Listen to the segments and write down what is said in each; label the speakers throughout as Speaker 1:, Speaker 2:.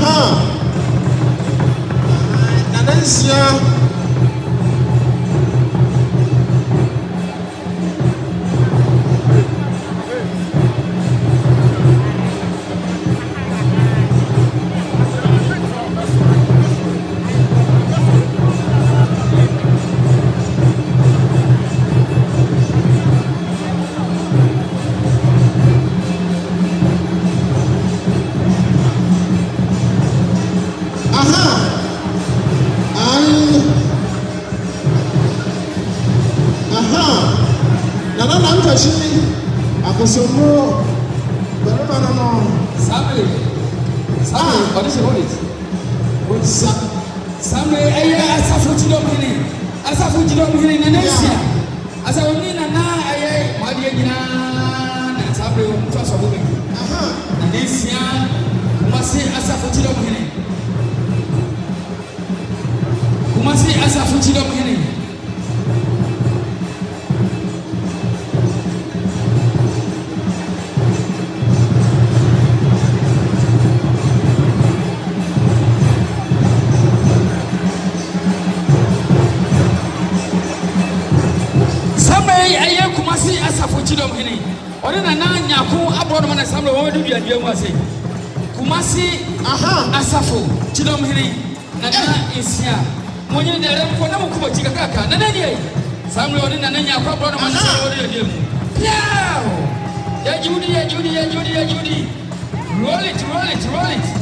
Speaker 1: Kumasi Asafo Chidom Hiri Nana Isia Mwenye Nere Mkona Mkubo Chika Kaka Nananye Samuel Odina Nanya Kwa Brono Manasa Odina Diemu Piao Ya Judy Ya Judy Ya Judy Ya Judy Roll it Roll it Roll it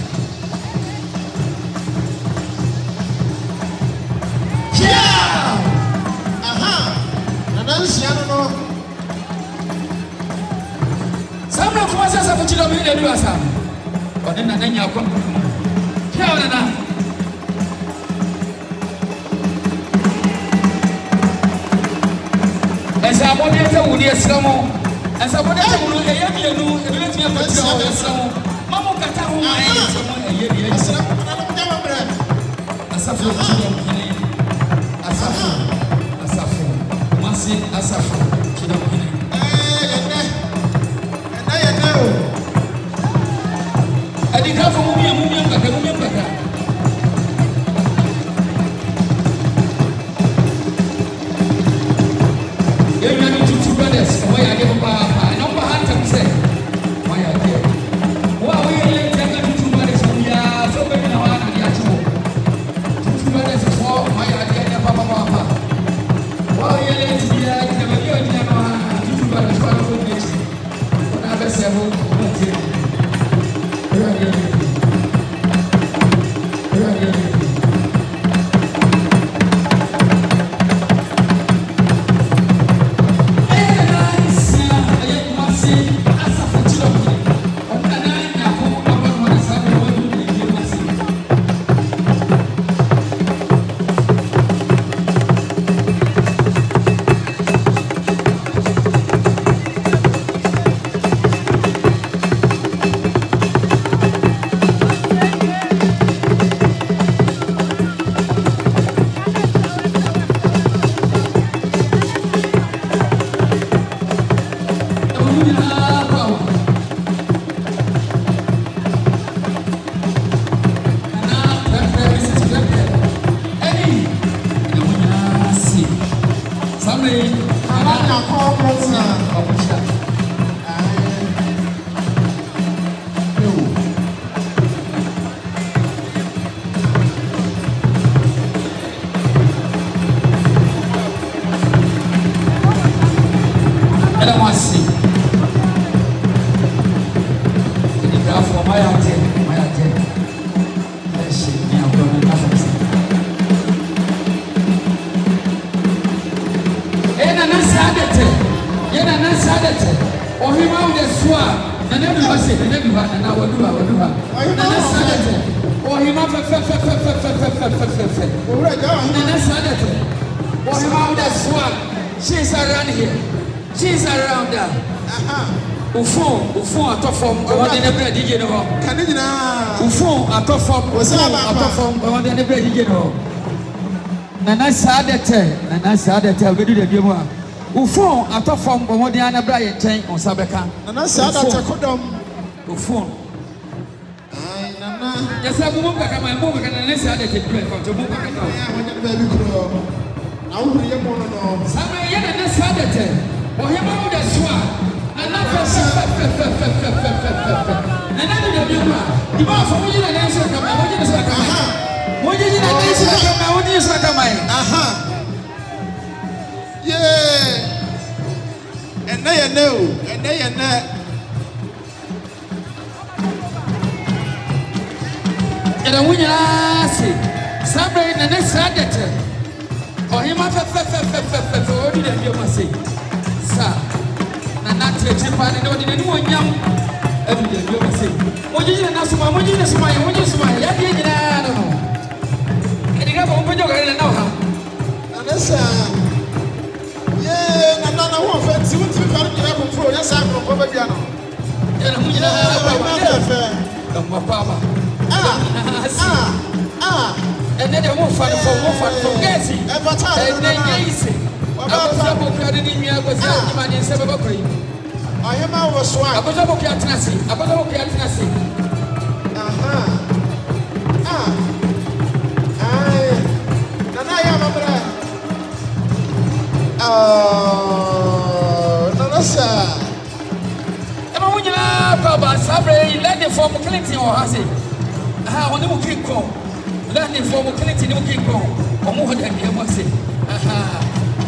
Speaker 1: Piao
Speaker 2: Nana Isia no
Speaker 1: Samuel Kumasi Asafo Chidom Hiri Ndu Asam Odina Nanya Kwa Piao Nana Esa abodeta wudi esramo esa abodeta wulu eyemi enu ebeleti ya pati o esramo mamu kata ho ma esramo eyemi esramo na no jama bre asafu chido mhene asafu masi asafu chido mhene ene o adika fo mumia mbaka Why I give up a number hunter say, why I give. Why we let them to brothers who are so many now and the actual. Two brothers is all why I get papa. Why you let me like the million two brothers for a good nation. What I best have she's around here. She's around there. Ufon atofom ewade ne bread DJ no.
Speaker 2: Kane nyina.
Speaker 1: Ufon atofom ewade ne bread DJ no. Nana Saadete obedu de biemu a. Ufon atofom ewade ana bra ye nchen onsabeka.
Speaker 2: Nana Saadete kodom.
Speaker 1: Ufon.
Speaker 2: Ai nana
Speaker 1: Ya sa mo ka kama mo ka na nesa de te pre ko to mo ka ka.
Speaker 2: Ya ho nya ba bi kro. Na wo ye mo no.
Speaker 1: Sa me ye na nesa de te. O he ma wo de so a. Na na fa. Na na de bi ma. Di ba fo mo ye na nesa kama, mo ye na nesa kama. Mo ye na nesa kama, mo ye nesa kama.
Speaker 2: Aha. Yeah. And now you know. And now you know.
Speaker 1: Era wunya se sabe na ne sadete o hima fe odi de bi o mase sa na na tete pa ne odi ne ni wonyam odi de bi o mase oji na suma moji na suma ya de nyina no edi ga bo pejo ga na ha
Speaker 2: Anessa. Yeah, na wo fe ti wo ti fa ni ko fro ya sa ko ba bia no.
Speaker 1: Era wunya
Speaker 2: ba fe.
Speaker 1: Ma papa. And then they won't fight for Gassy. And then Gassy. I was able to get in here with the in several cream.
Speaker 2: I am our swag.
Speaker 1: I was able to get Nassi. I was able to get Nassi. Let the form Clinton or has it. How on the king call. Let the form Clinton no king call. Or more than he must say. Aha.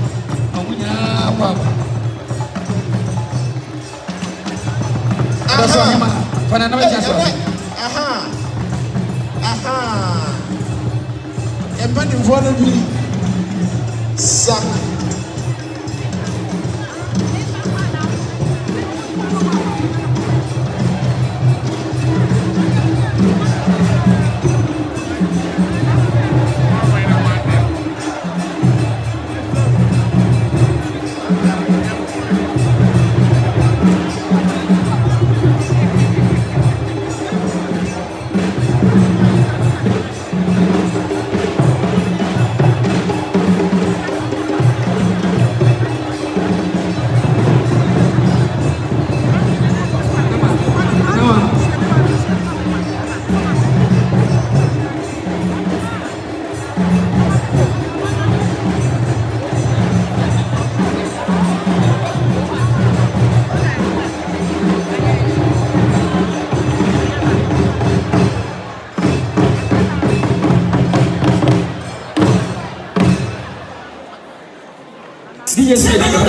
Speaker 2: And when you want to be suck.
Speaker 1: Yes,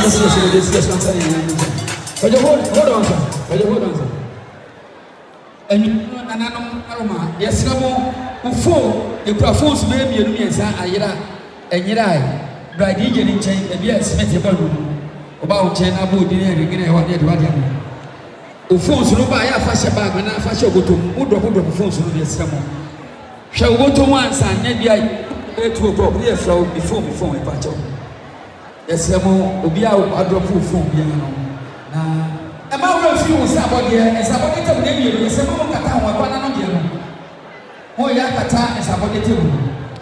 Speaker 1: hold on, sir. And you know, Aroma, yes, no, phone, the phones may be a new Ayera, and Yera, by DJ in chain, and yes, met about China, who didn't get a 1 year. The phones no buy a fashion bag and a fashion go to Wood phones on the summer. Shall go to once and maybe I to a property flow before a patch. Yes, Obia, I drop phone piano. A mountain of you was about here as about it of the some of Kata or Panama. Oh, Yakata is about it too.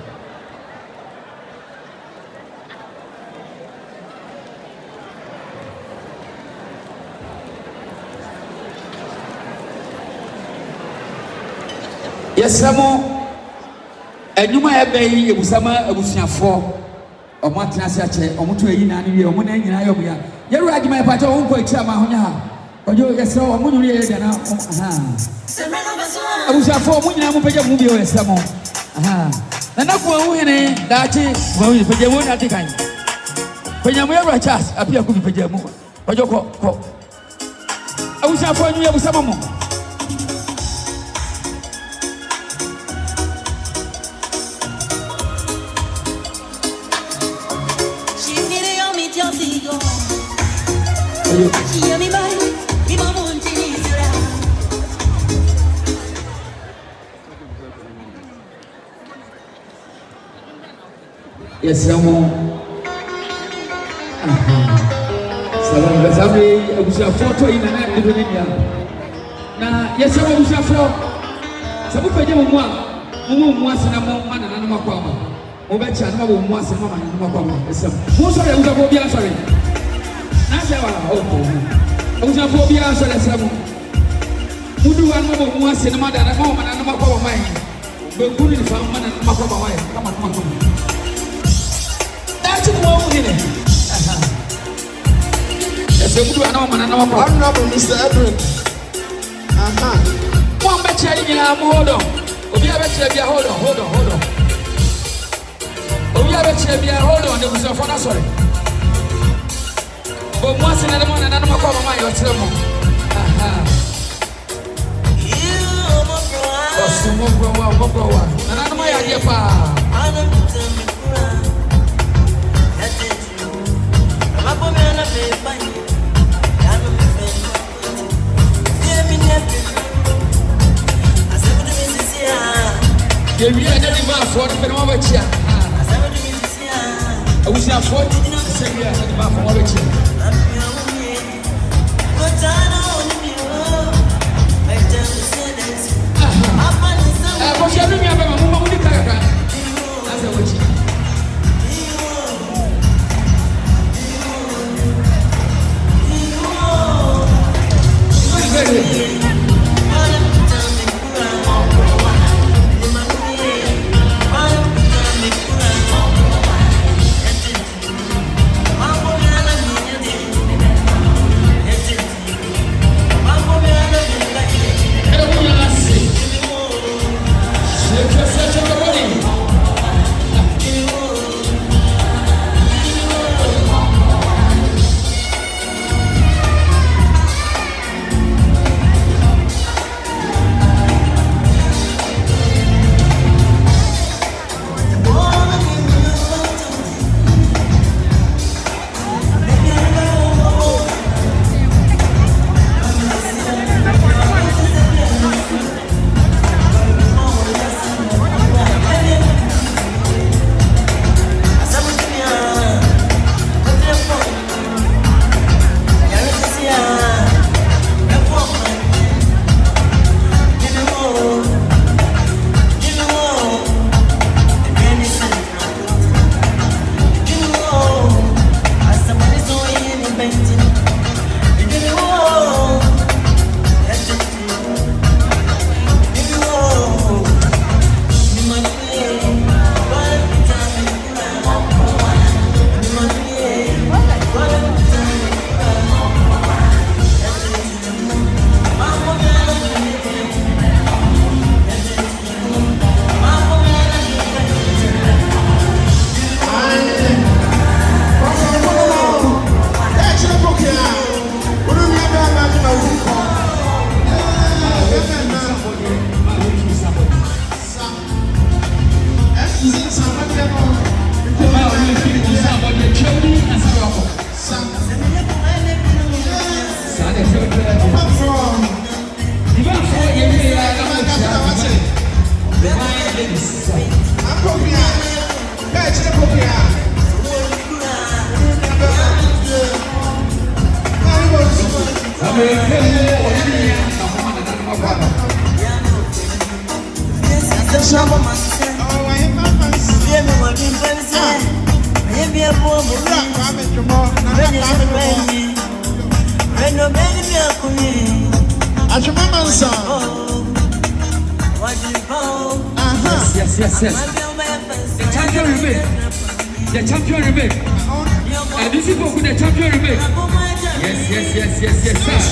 Speaker 1: Yes, Samo, and you might have been a Busama, a Busia 4. O matna sache o mutu eyi na ni o mu na nyina yo bia ye ruaji mai pa to won ko etia ma honya ha ojo yesa o mu nyuri ye de na aha abusa fo mu nyina mu peje mu bi o yesa mo aha na ko hu hene daachi wo yi peje mo na ti kan peje mo ye ru chas apia ku bi peje mu ojo ko abusa fo nyu ye abusa mo Yes, Samo. Salam Gazabi, Abuja photo in an act of India. Now, yes, Abuja flow. Sabu Paja once in a moment and another Kwama. Obecha and once a moment and another Kwama. Most of them will be answering. Abuja phobia, so let's have Mudu no mo mu ase no ma da na mo ma na no ma kwa wa mai be kunu ni fa ma na no ma kwa ba wa kama kama kama da chi mo mu ni ne ese mudu ana ma na no ma kwa
Speaker 2: Honorable Mr. Edwin.
Speaker 1: mo ba che ni na mo hold on obi a ba che bia hold on obi a ba che bia hold on de so for na sorry bo mo ase na mo na no ma kwa ba mai o chere mo Mogrowa. And I know my idea. We are getting back for the Penovacia. I wish I fought the same year at the back for Movacia. Because you're doing a woman with the character. That's a witch. Yes. The champion remain. The champion remain. And this is for the champion remain. Yes, sir.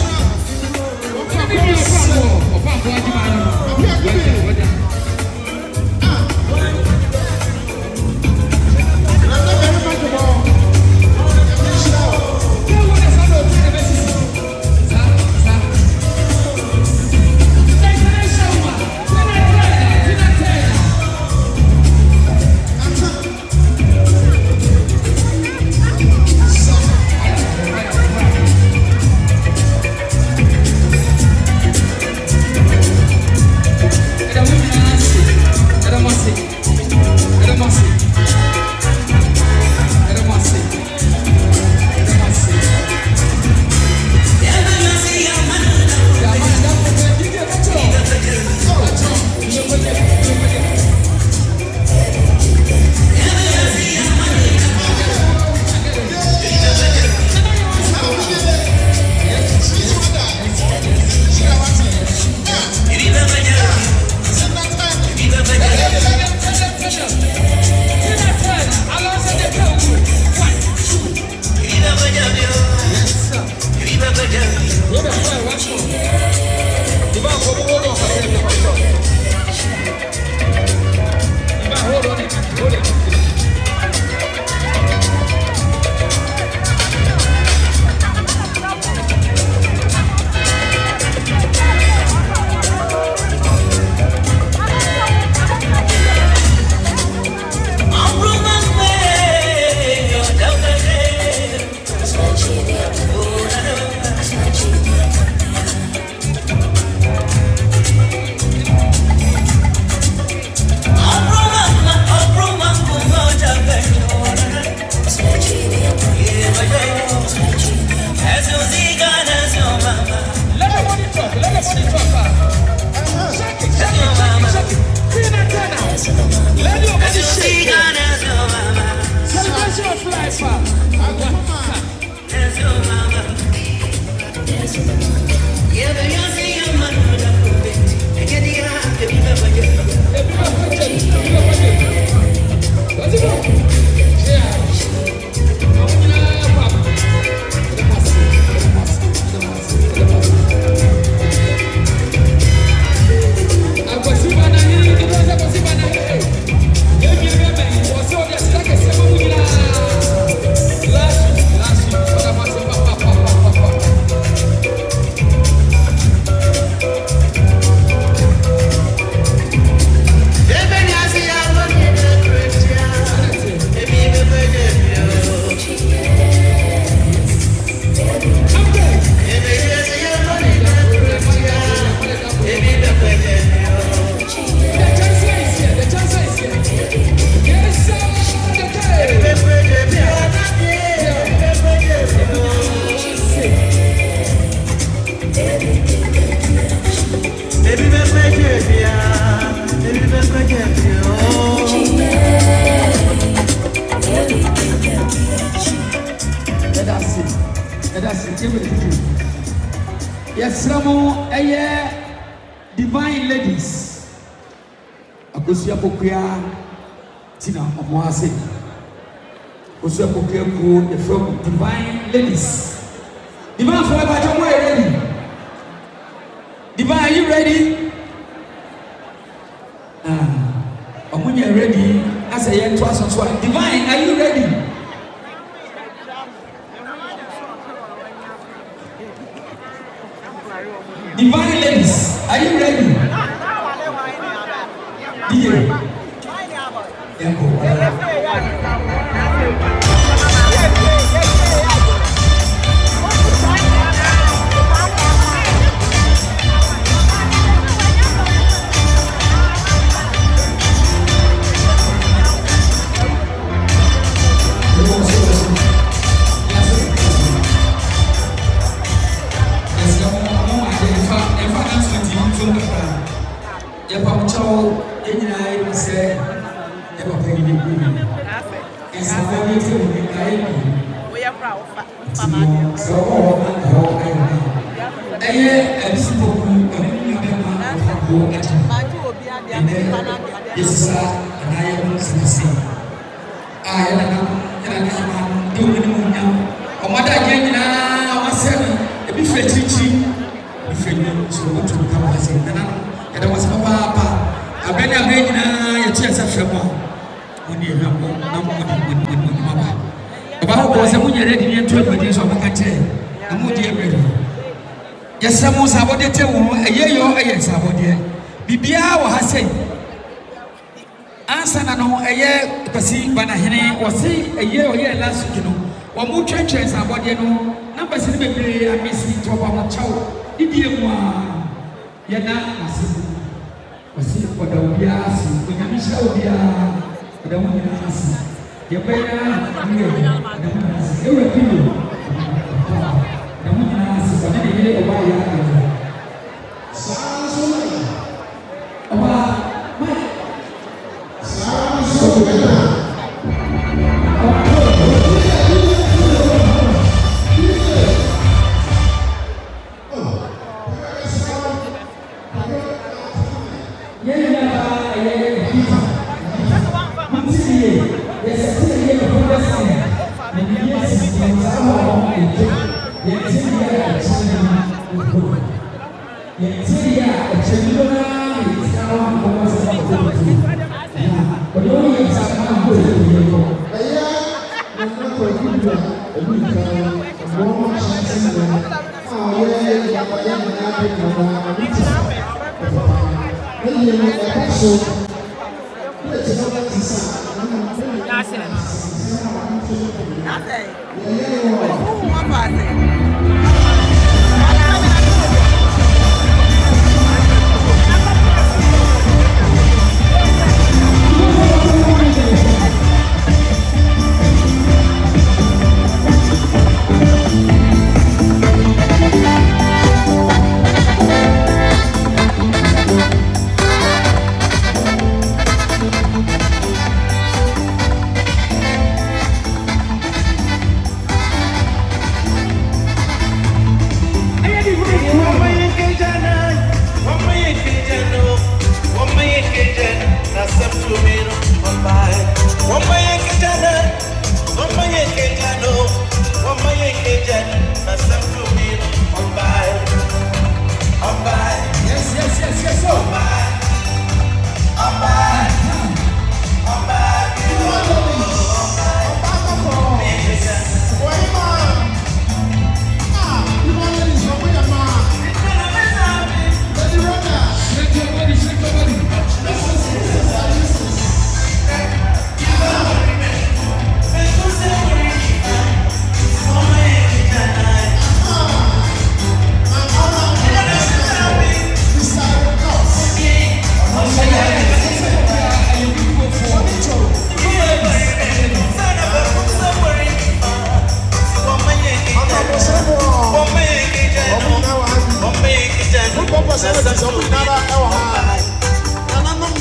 Speaker 1: Yes, Ramo, divine ladies. Akosia Pokia Tina Omoase. Akosia Pokia Ku, the from divine ladies. Divine forever, John, are you ready? Divine, are you ready? When you're ready, I say, yeah, twice and twice. Divine, are you ready? Divine ladies, are you ready? Yes, some was about the table, a year, yes, about the Bibia or Hassan. Answer no a year, Pasi, Banahene, or say a year or year last week, or more churches about the numbers in the baby, I miss it to our child. Idioma Yana, was it for the Ubias, when I miss Ubia, the Ubias, the Bayer,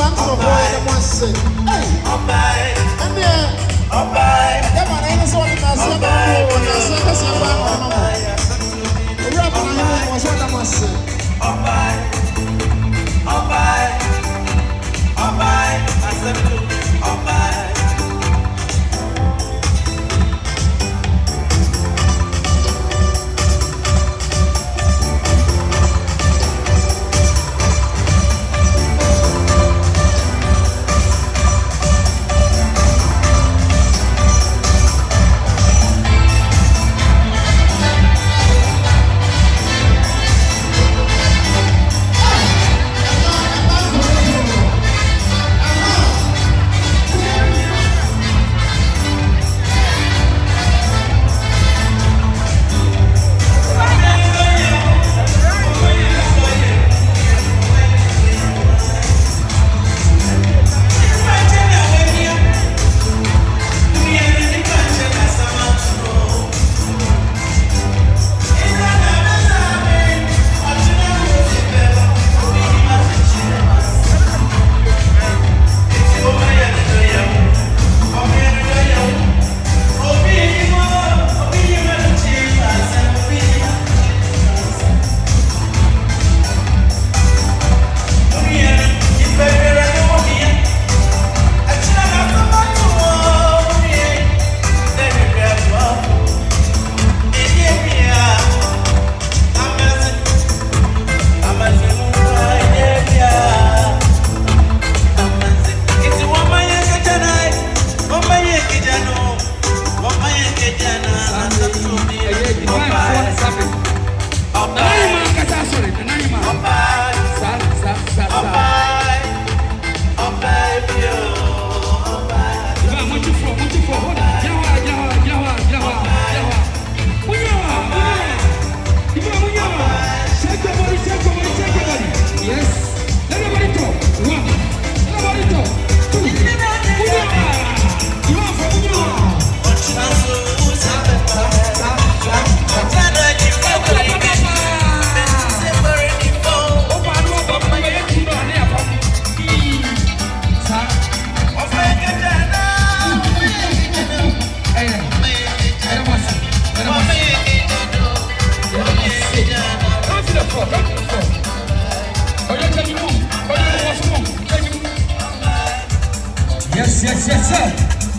Speaker 1: Yes, sir.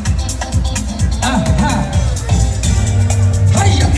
Speaker 1: Aha. Hiya.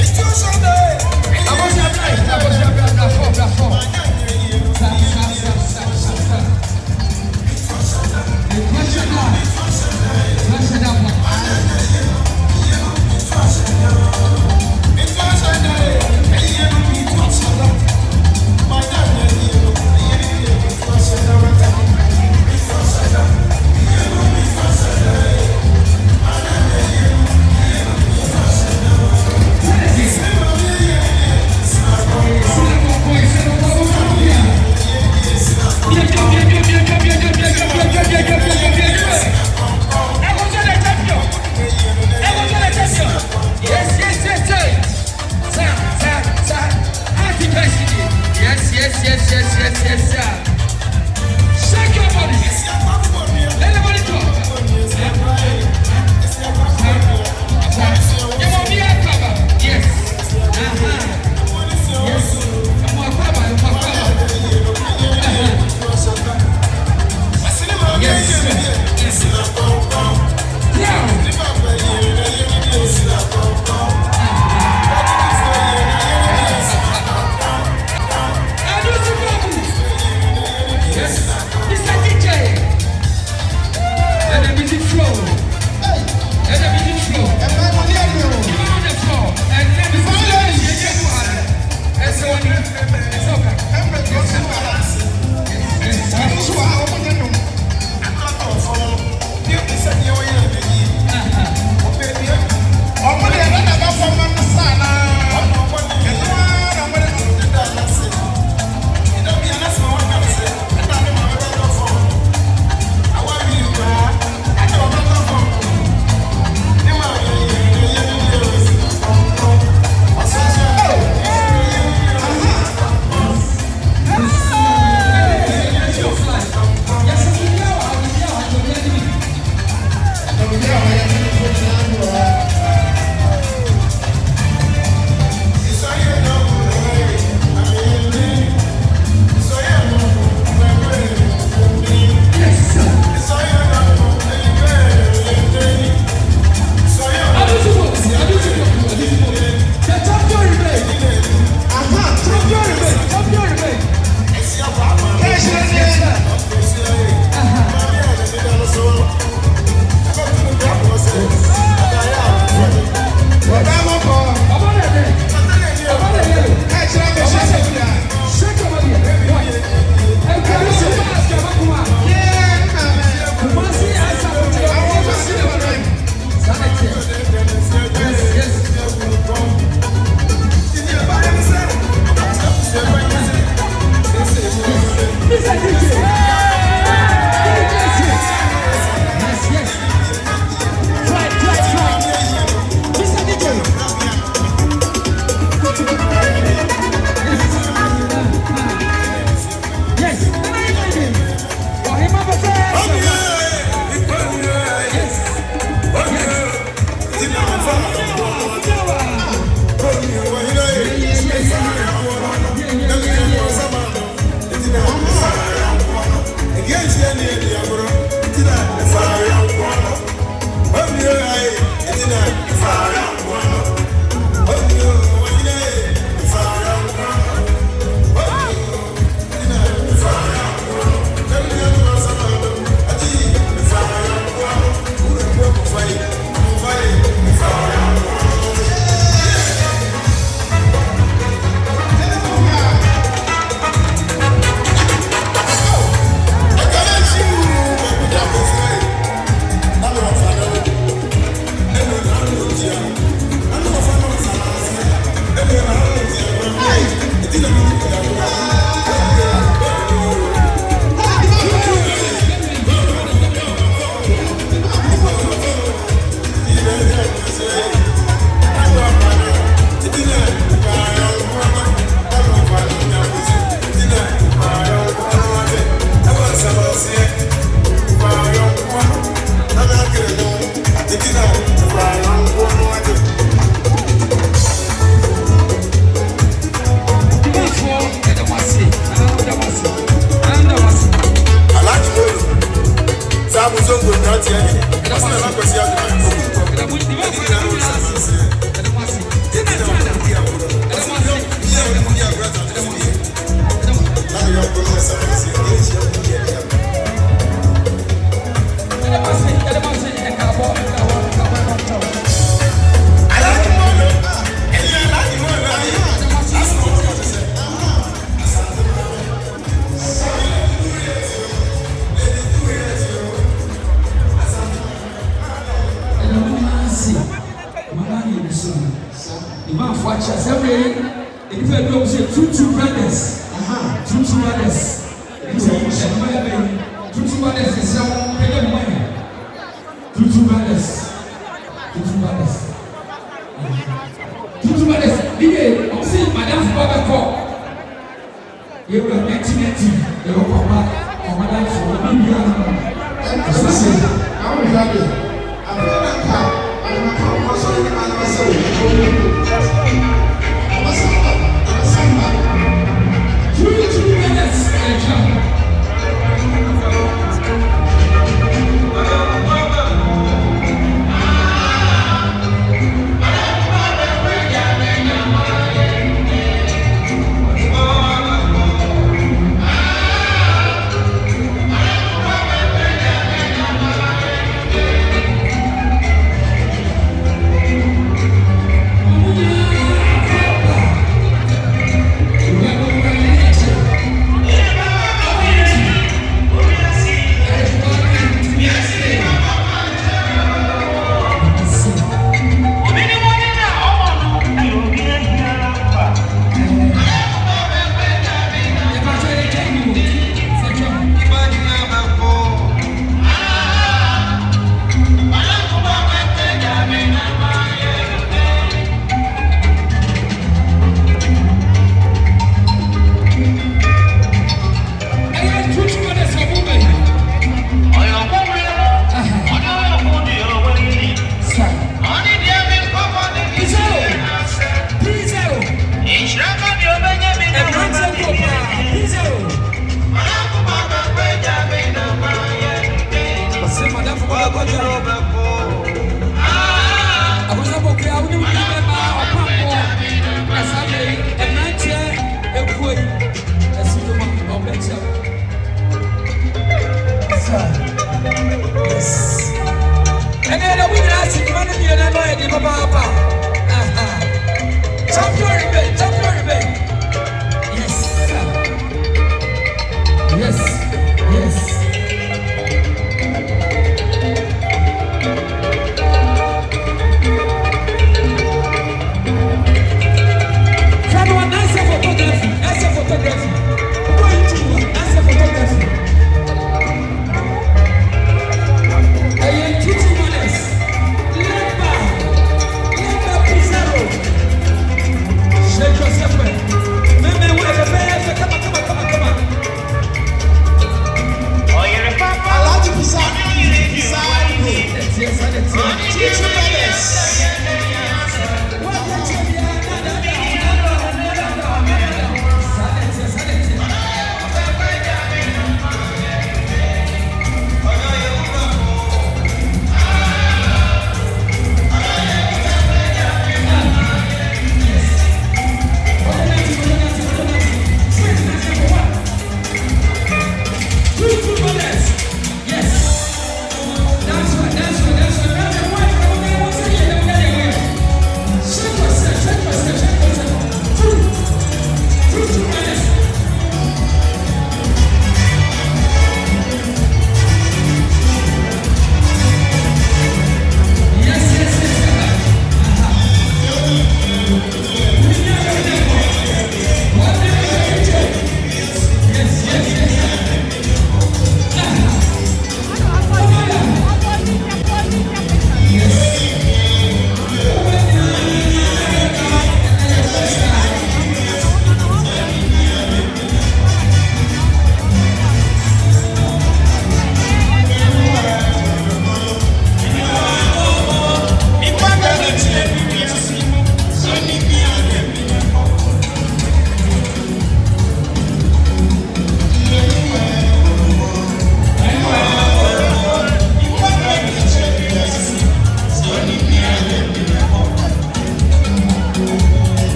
Speaker 1: Hey,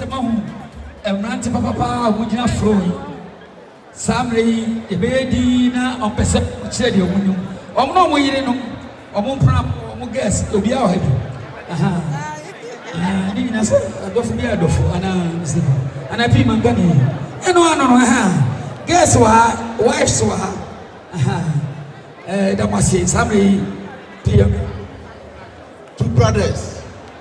Speaker 1: mahu emrante papa wugina froyi samre ebedi na opese kire de omunyu omno omuyire no omumpra omu guest obi a ohabi aha ni na se adofo bi adofo ana nsi ana pi mangani eno ano ha guest wa wives wa aha that was it samre PM
Speaker 2: two brothers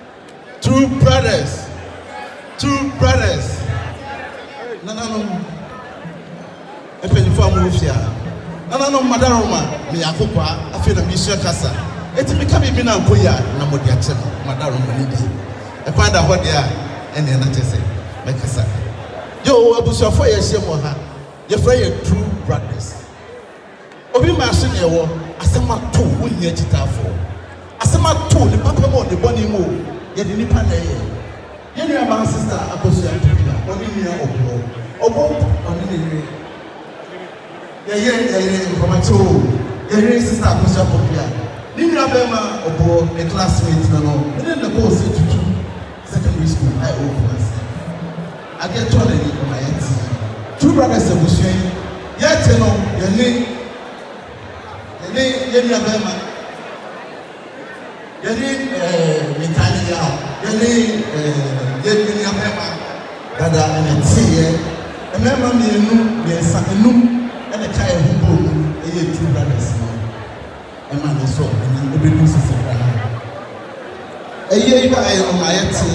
Speaker 2: Nana epenifo amufia nana madaroma me yakokwa afina mission kasa etimi ka bibi na nkoya na modi ache madaroma ni bi e kwanda hode a ene na tese me kasa yo abusuafo ye hye mo ha ye fra ye true brothers obi ma se ne wo asema to wonya kitafo asema to ne papa mo de boni mo ye de nipa na ye ni ama sister akosua tupia oni ni obo oni ni ye information ye sister akosua popia ni ni abema obo a classmate no ni the course to secondary school I over I get told ni my auntie two brothers abusua ye no ye ni abema yeni Italia yeni abema dada anatiye emema mienu yesa enum ene kai hubo eye two brothers ema no so ene obedu sisi kana eye iba ayo mayeti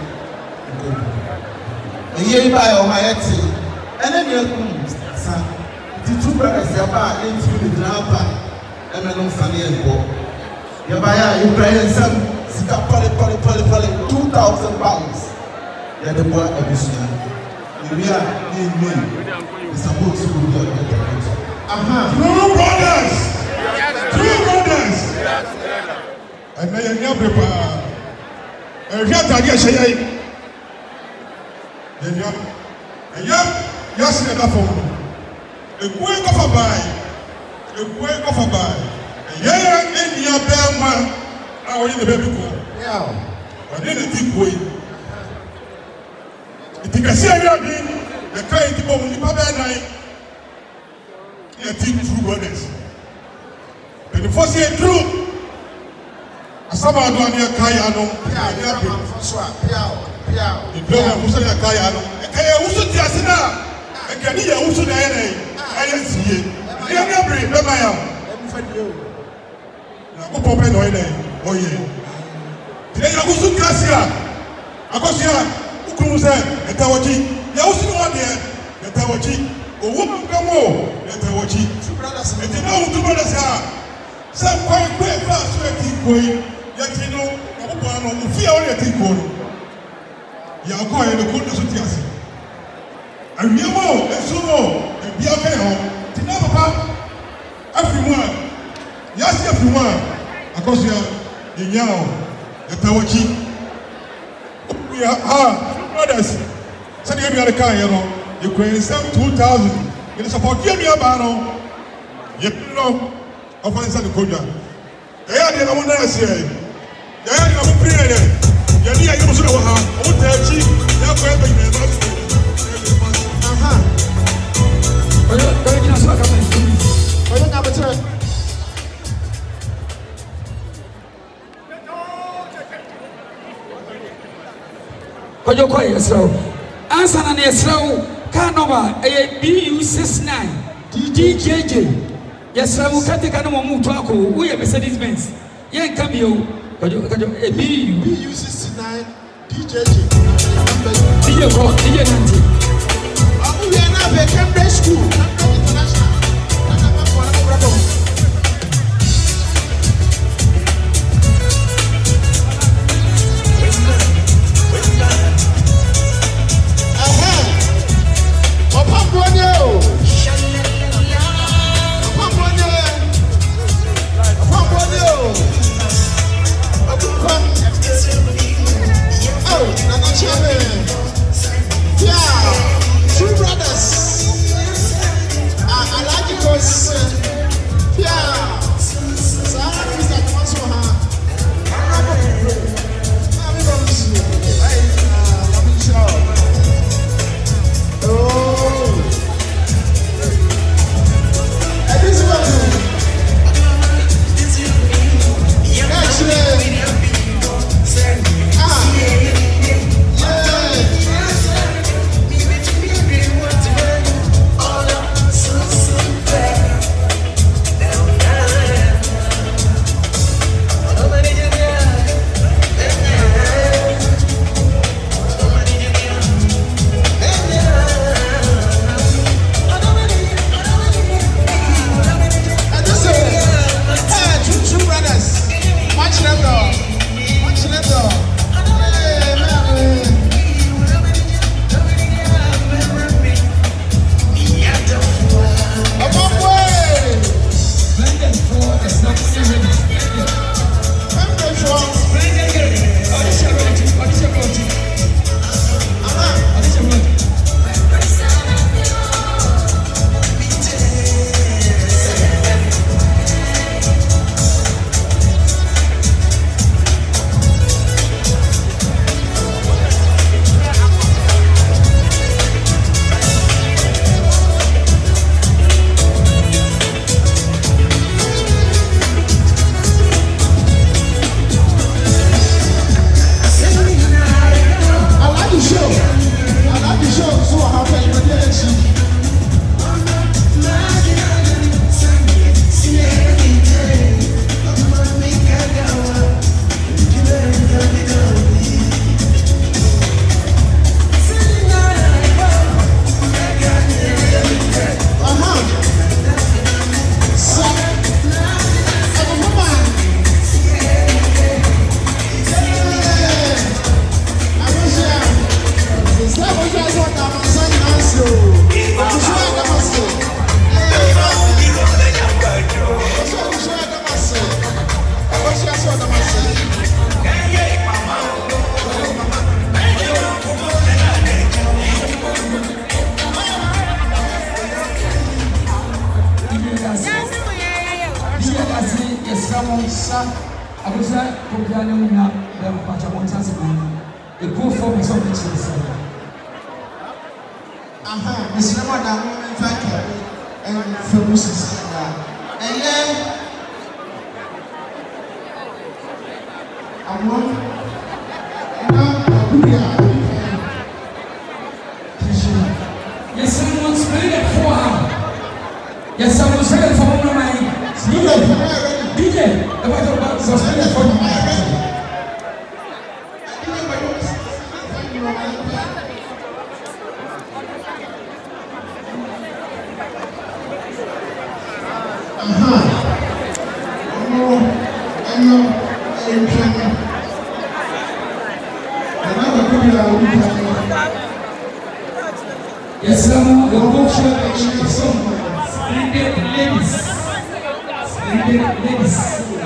Speaker 2: eye iba ayo mayeti ene mi sa the two brothers yaba into the drama eme no sane enko Yabaya Ibrahim Sam sika pale 2,000 pounds. Ya de boy abusia. Ibia ni is supposed to be the
Speaker 3: Two brothers. And may you prepare. And yet I guess I yes, never for a quick of a buy. Yeah, in your bell man, I was in the baby pool. Yeah, but then a deep way. It is a serious the kind of woman, the Papa night. You think true brothers. But the first year true. As someone down here, Kayano, the girl who said Kayano, a Kaya who said Jasina, a Kania who said I didn't see it. I never bring them out. Ko pope no ile oye tire ya kusu kasia akosia ukuru se etawochi ya usu no de etawochi owo mkamo etawochi etina utu brothers ya se kwai kwe fa so eti koi ya tino abubo ano ufia o eti ko no ya ko aye ko no so ti ase awiemo esumo ebia ka ho tina papa afimu yasi afimu akosia yenyao etawochi we are brothers said you are kan you know you can sell 2,000 you support you aba no you know offense the koda dey na won na say dey na mo pray dey you dey you so wa ha o tachi ya ko e be na
Speaker 1: oyo na so ka ma
Speaker 2: oyo na betre
Speaker 1: Kojo kwa yesraw ansa na yesraw ka number BU69 DJJ yesraw katika no mutu ako wo ye Mercedes Benz ye nka bio kojo
Speaker 2: BU69 DJJ
Speaker 1: DJ ko DJ nanti
Speaker 2: abu we na be Cambridge School International na ba ko na brabo Two brothers. I like
Speaker 1: Tia kasi yesamo sa abusa kubyane munya da pacha montanse bani. E go for me so much this.
Speaker 4: Aha, Mr. Madam, thank you. And for Mrs. And then I'm not
Speaker 1: yes, someone's ready for her. Yes, someone's ready for one of my DJ. About suspended for my yes, some of the books are some splendid ladies. Splendid ladies.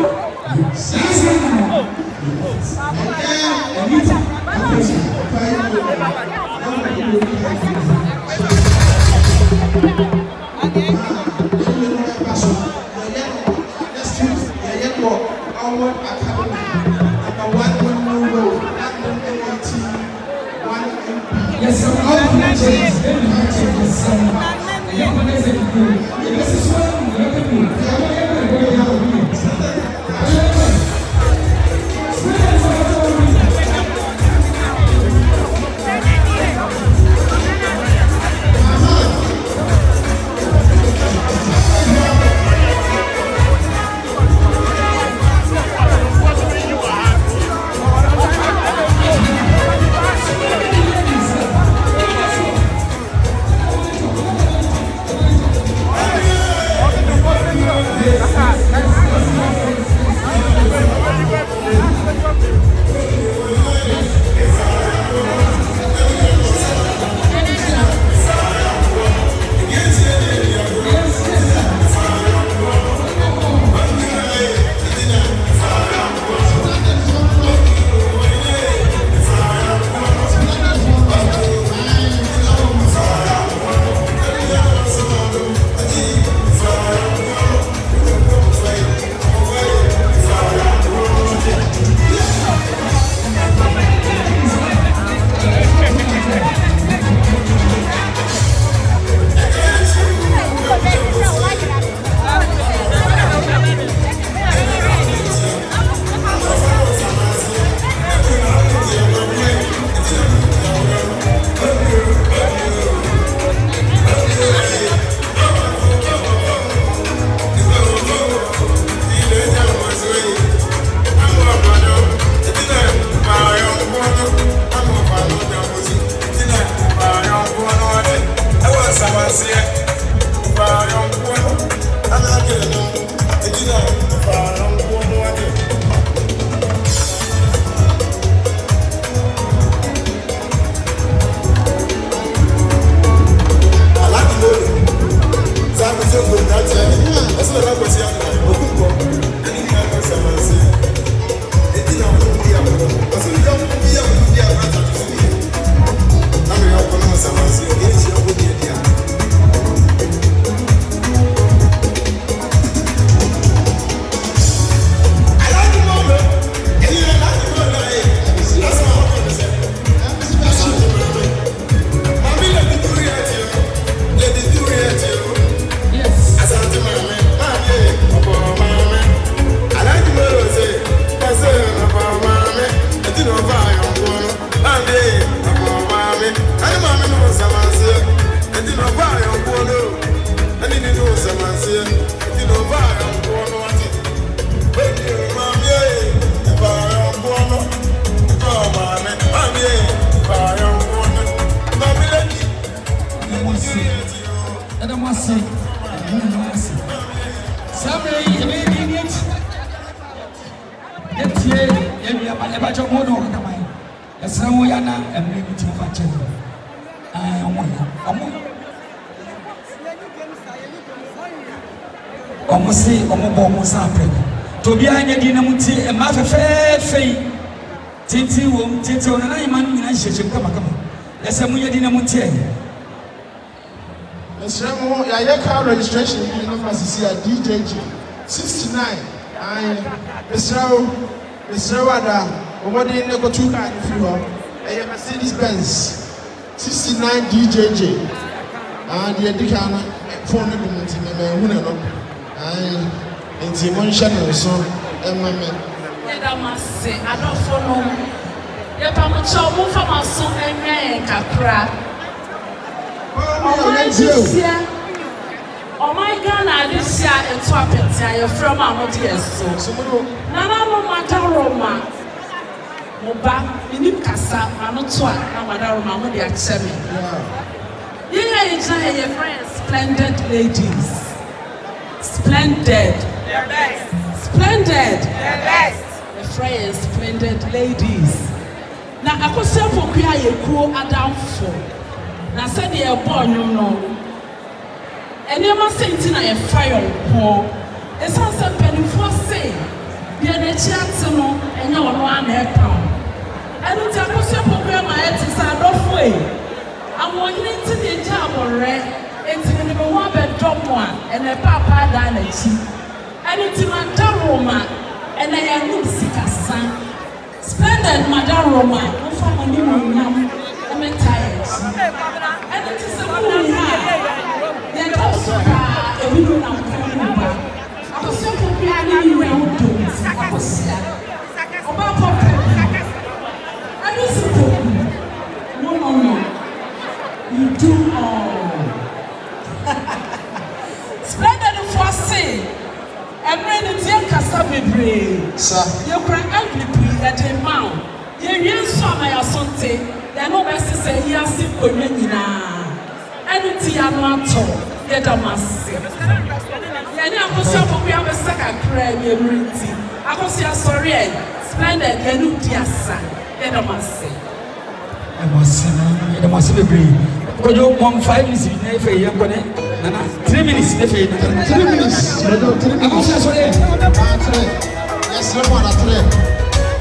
Speaker 1: Yes, some of the changes, very much in the sun. The young man is a good. This is what I'm going to do. Omosi omobo omosa apre tobi anya di na muti e ma fefefe titi wom titi ona na yima no nyina hyehye kama kama ese munye di na muti e
Speaker 4: Mr. Mo ya car registration in the facility DJG 69. Mr. Wada, what do you go to car if you are? A Mercedes Benz 69 DJJ. And the Dicana phone in and Simon Shannon, so, and my man.
Speaker 5: I must say, I don't follow. If I'm a child, move from my son and man, Capra. Oh my God, I this year a twapet, I am from Amotias. So, Nana, no matter Roma. Moba, in you Casa, I'm not so, no matter Roma, they accept me. Yeah, it's a friend, splendid ladies. Splendid. The best. Splendid. The best. The friends, splendid ladies. Now, I could say for Kuya, cool Adam for. Now, said they are born, you know. And you must say, Tina, a fire, poor. It's also a penny for say. The other chance, and you're one airpound. I don't tell you, say, my head is out of way. I'm wanting to the job already. It's in the one bedroom one, and a papa died. And it's in Madame Roma, and I am Lucica son. Splendid Madame Roma, no family room now. I'm tired. And it is a woman here. They also have a woman now. I was so happy you were doing this. I was sad. About Papa. I was so no. You do all. Splendid for say. And when it's your Casabibre, sir, you cry every at a mount. You saw my asante, then no best say, yes, and it's your mantle, get a mass. And I was so we have a second prayer, I was sorry, splendid, and you dear son, get a mass. I must be. Could you 5 minutes in a 3 minutes in a 3 minutes. I'm also sorry. Yes, no one at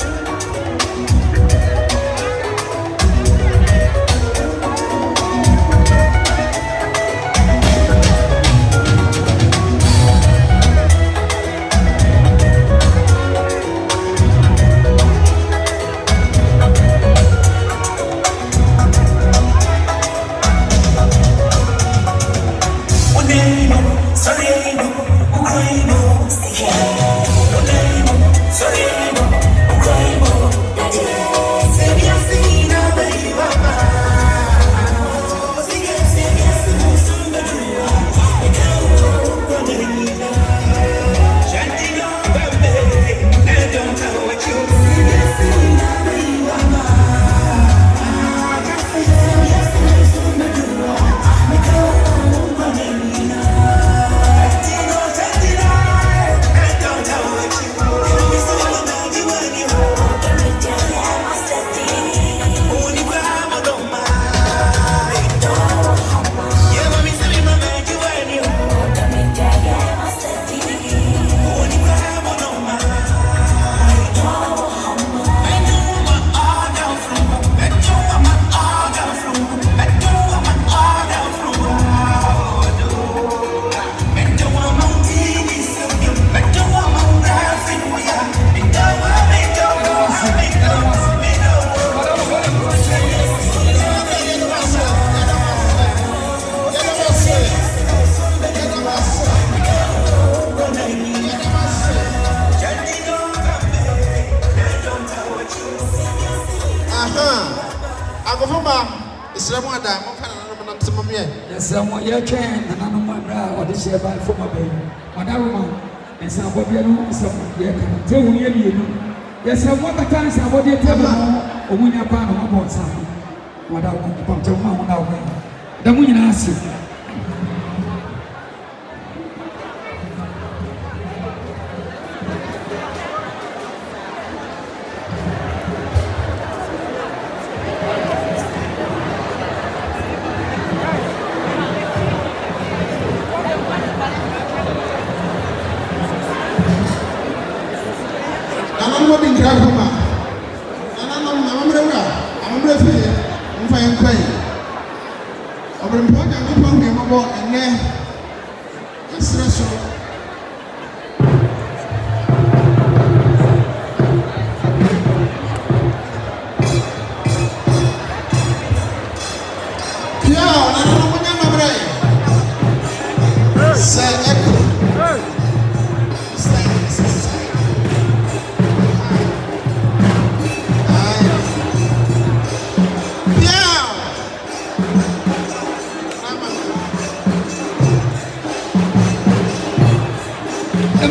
Speaker 1: Yes, someone you can, and I know my brother, or this year by for my baby. Madame Roma, and some of you know, someone here can tell you. Yes, I want the times I want you to tell me, or when you're part of my son. Madame, come to my own. The woman asks you.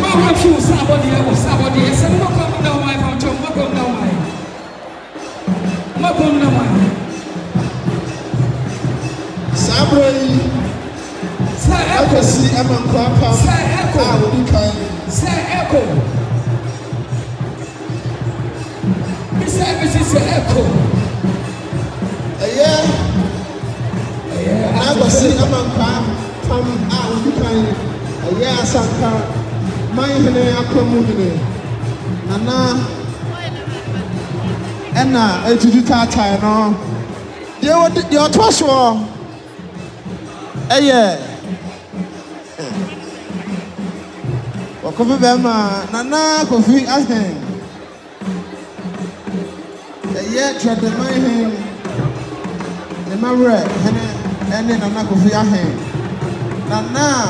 Speaker 4: Etudu tata no de otoso eye wakofi bema nana kofi ahen eye twede man hen ne mawre ene nana kofi ahen nana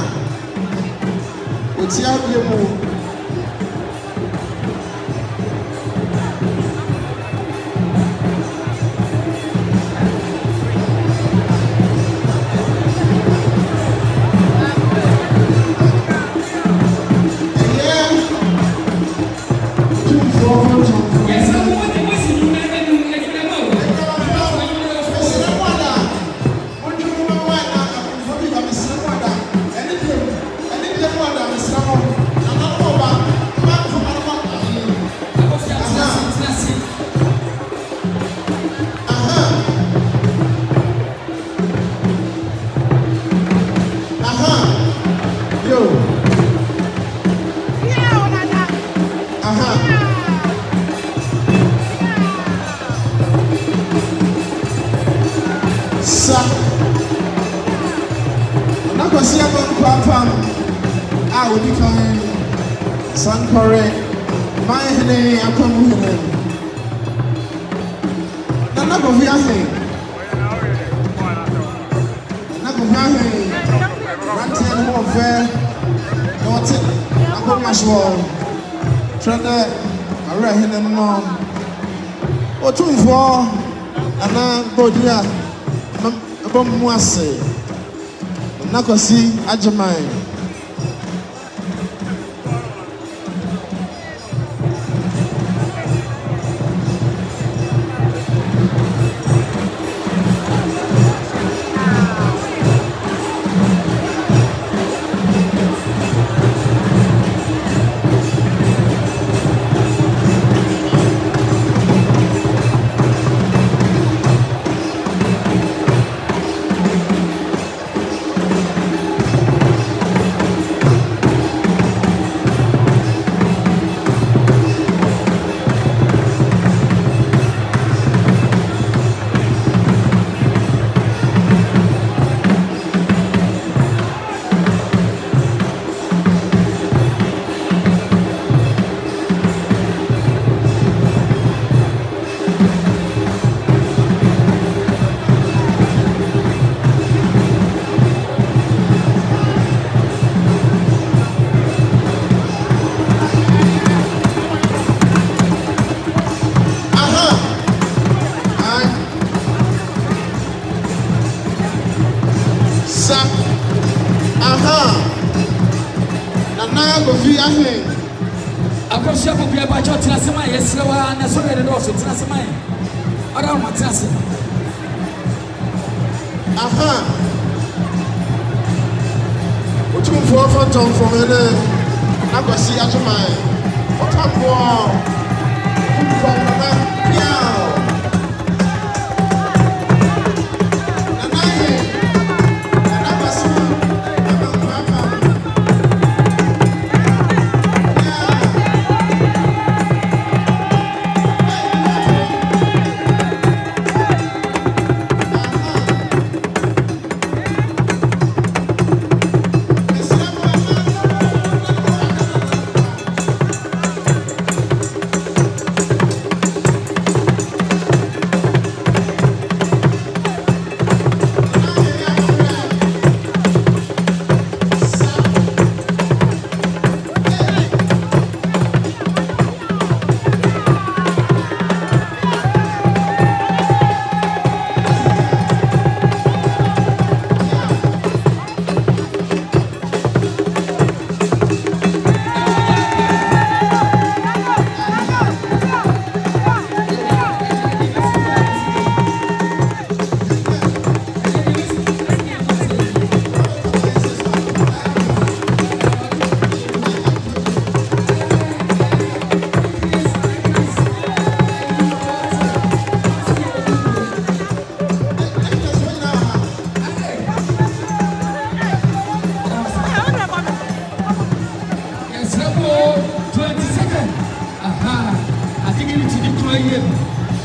Speaker 4: otia biemu Bodia Bomwase Nakosi Ajamai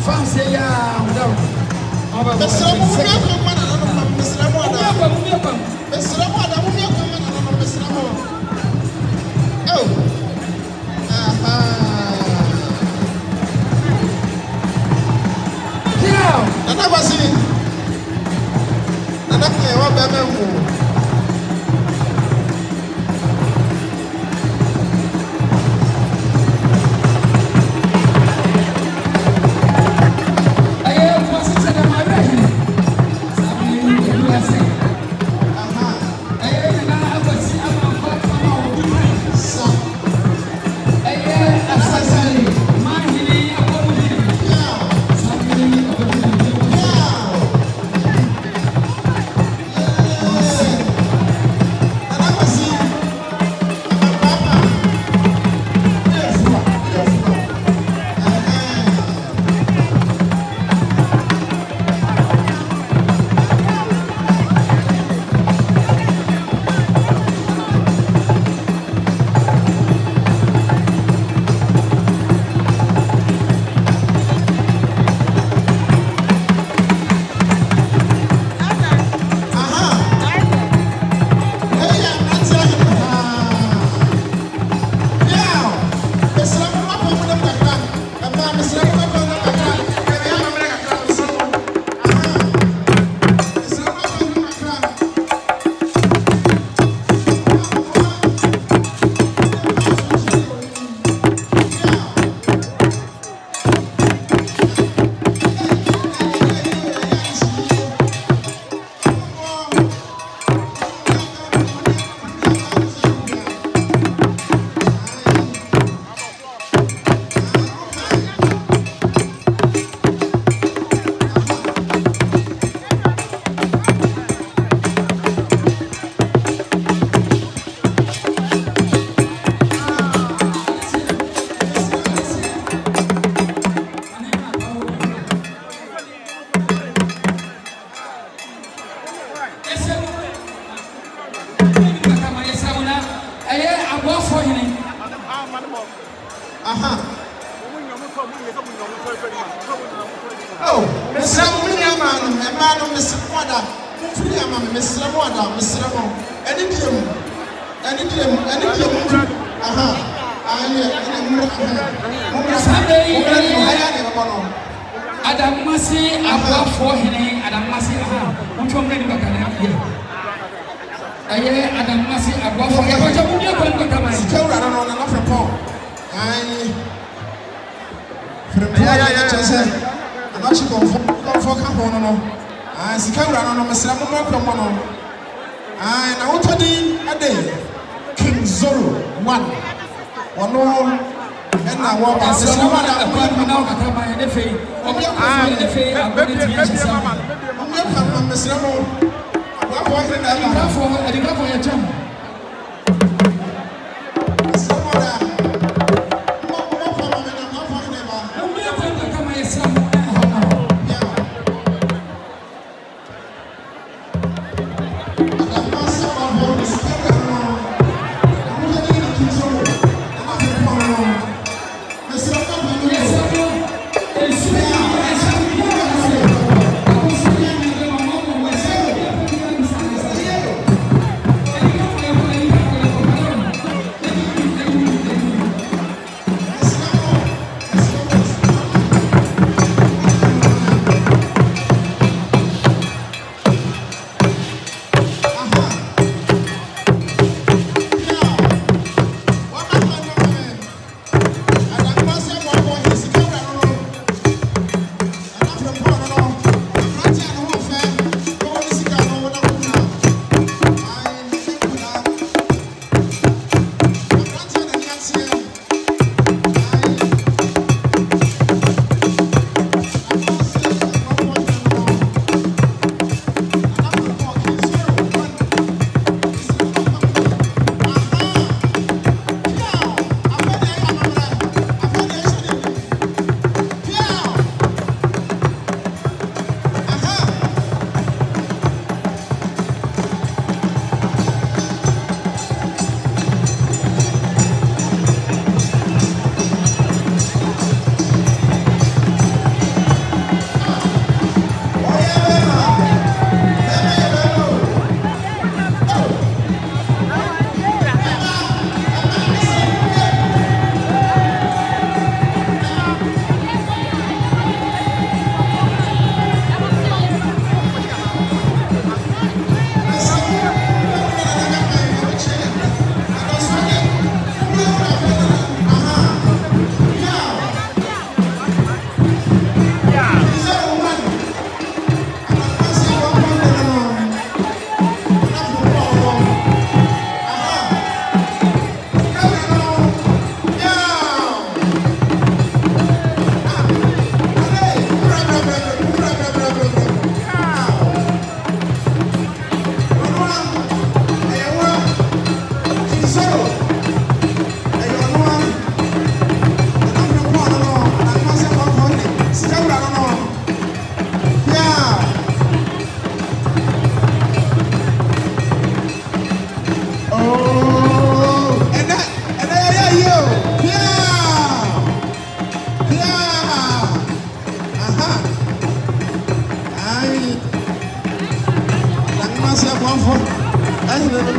Speaker 1: Fancy ya, no.
Speaker 4: Mr. Oh, Mr. William, a man of Mr. Wada, Mr. Wada, Mr. Any
Speaker 1: Adam Masi, Abba for him, Adam Masi, which one many back here. Adam Masi, Abba for him, but you wouldn't come and tell her on another report. I'm not for Capono. I see Cameron on Mr. Mono. I know what I did a day. King Zoro, one more, and I walk as a woman at the point now. I the fee. I'm going to use some. I'm Mr. Mo. I did not for your jump.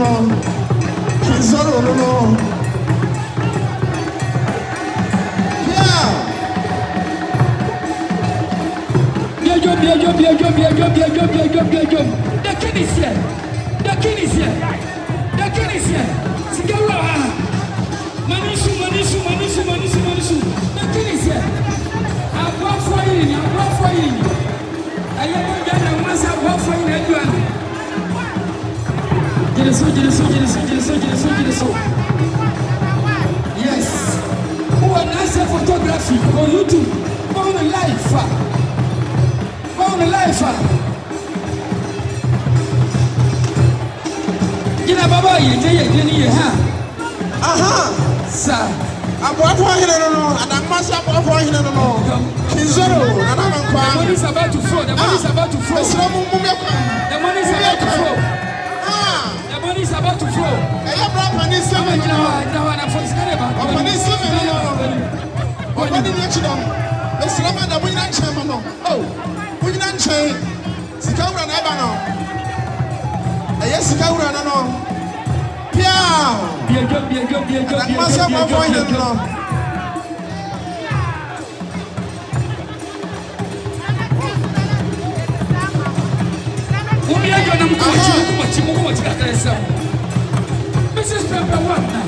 Speaker 4: no. Kizoro no.
Speaker 1: The king is here. The king is here. The king is here. Sigara. Manisu. The king is here. I work for you. I am going to once I work for you. Yes. Who are nice photography on YouTube? On live. Gina baba ye ha.
Speaker 4: Aha.
Speaker 1: Sir.
Speaker 4: Abuafo hine no. Adamasa abuafo hine no. Kizoro na na nkwa.
Speaker 1: The money is about to flow. The money is about to flow. The money is about to flow. The money is about to flow.
Speaker 4: Eya bra pani seven no.
Speaker 1: Na for skare ba.
Speaker 4: Pani seven no. Pani ni chidom. Eslama da bunyina chema no. Oh. Bunyina nche. Sika wura na eba no. Eya sika wura na no. Piao. Bien. Masa ma foi no.
Speaker 1: Ubi ajo na mko chika Mrs. Pepper one now.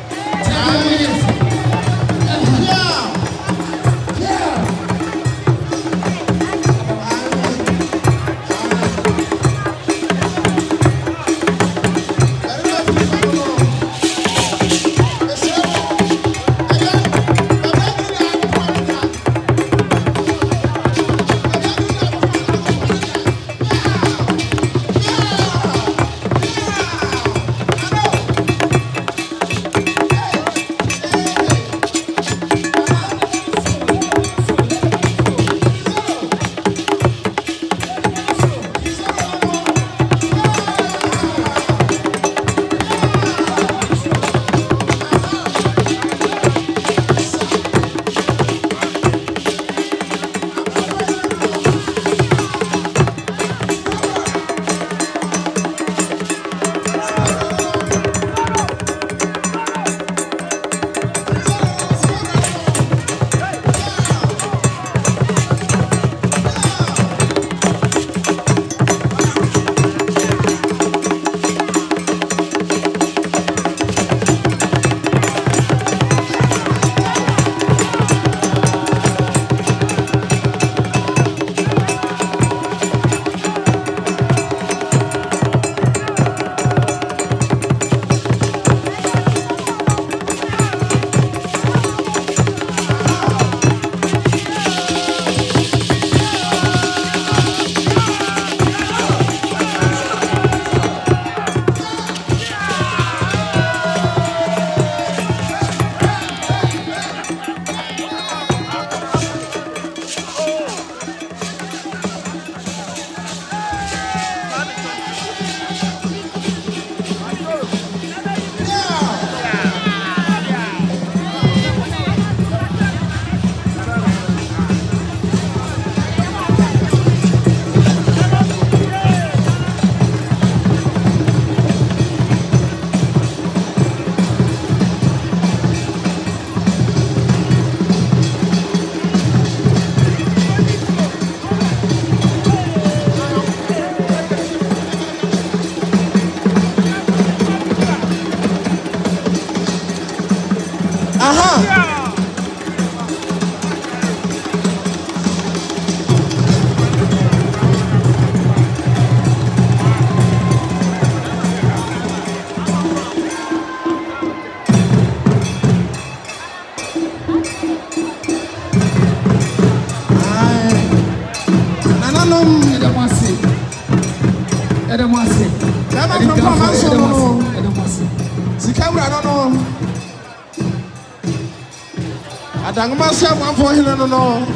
Speaker 4: Adangmasa one for him no.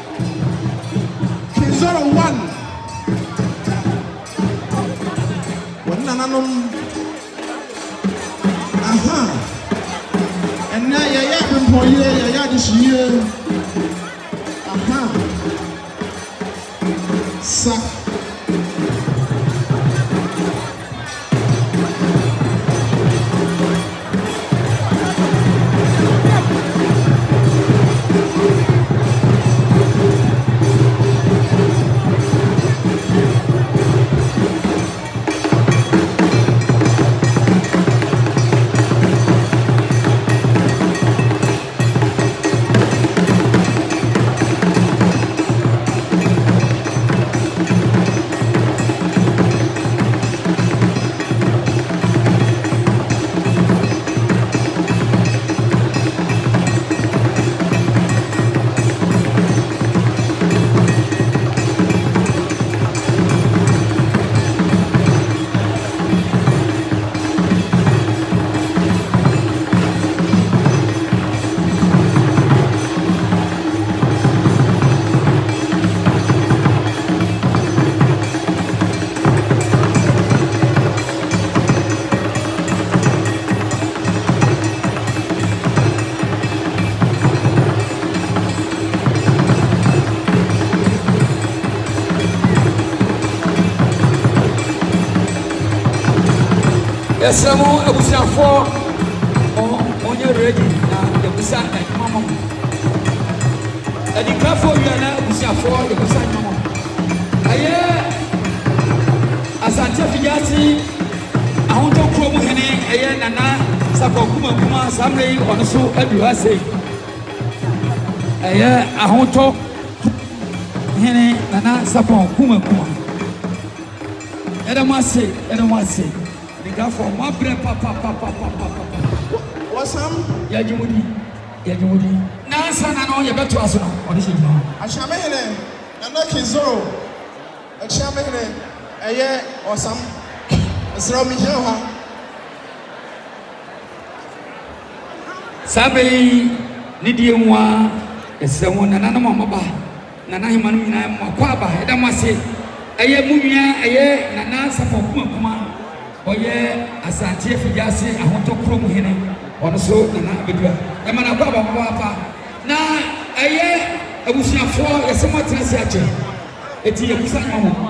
Speaker 4: Kizoro one. One nananum. Aha. And now ya for ya this year. Aha. Sa.
Speaker 1: Yes, I'm on your ready now. The Busan and Mamma. And the Cafo Yana Busan for the Busan Mamma. As I tell you, I want to come in and Sapokuma, Samley, on so everywhere say. I want to Hene Nana Sapon Kuma. I don't want to say. The guy from my bread, papa. What's some? Yajumudi. Nansan, I know you're better to us on this evening.
Speaker 4: I shall make it. I'm not Kizoro. I shall make it. A year or some. It's Romy Hill.
Speaker 1: Sabe Nidiwa is someone and Anamaba, Nana Himanina Makwaba, Edamase, a year Mumia, a year Nana Sapokuma, or ye as I tell Yasi, I want to promo him on so Nana Bidua, a man of Papa. Now, a year I was your four, a somewhat transaction. It's a Busan.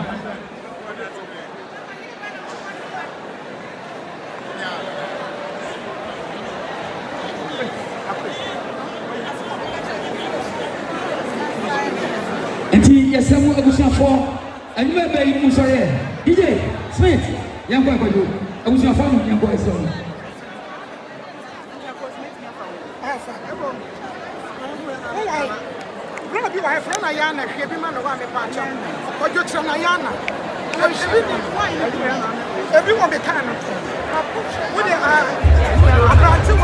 Speaker 1: Yes, I'm going to for and you may be Musare. DJ Smith, young boy, I was your phone, young boy.
Speaker 6: You have from Ayana, heavy man of a patch, or Jackson Ayana. Everyone be kind of what they are. About 2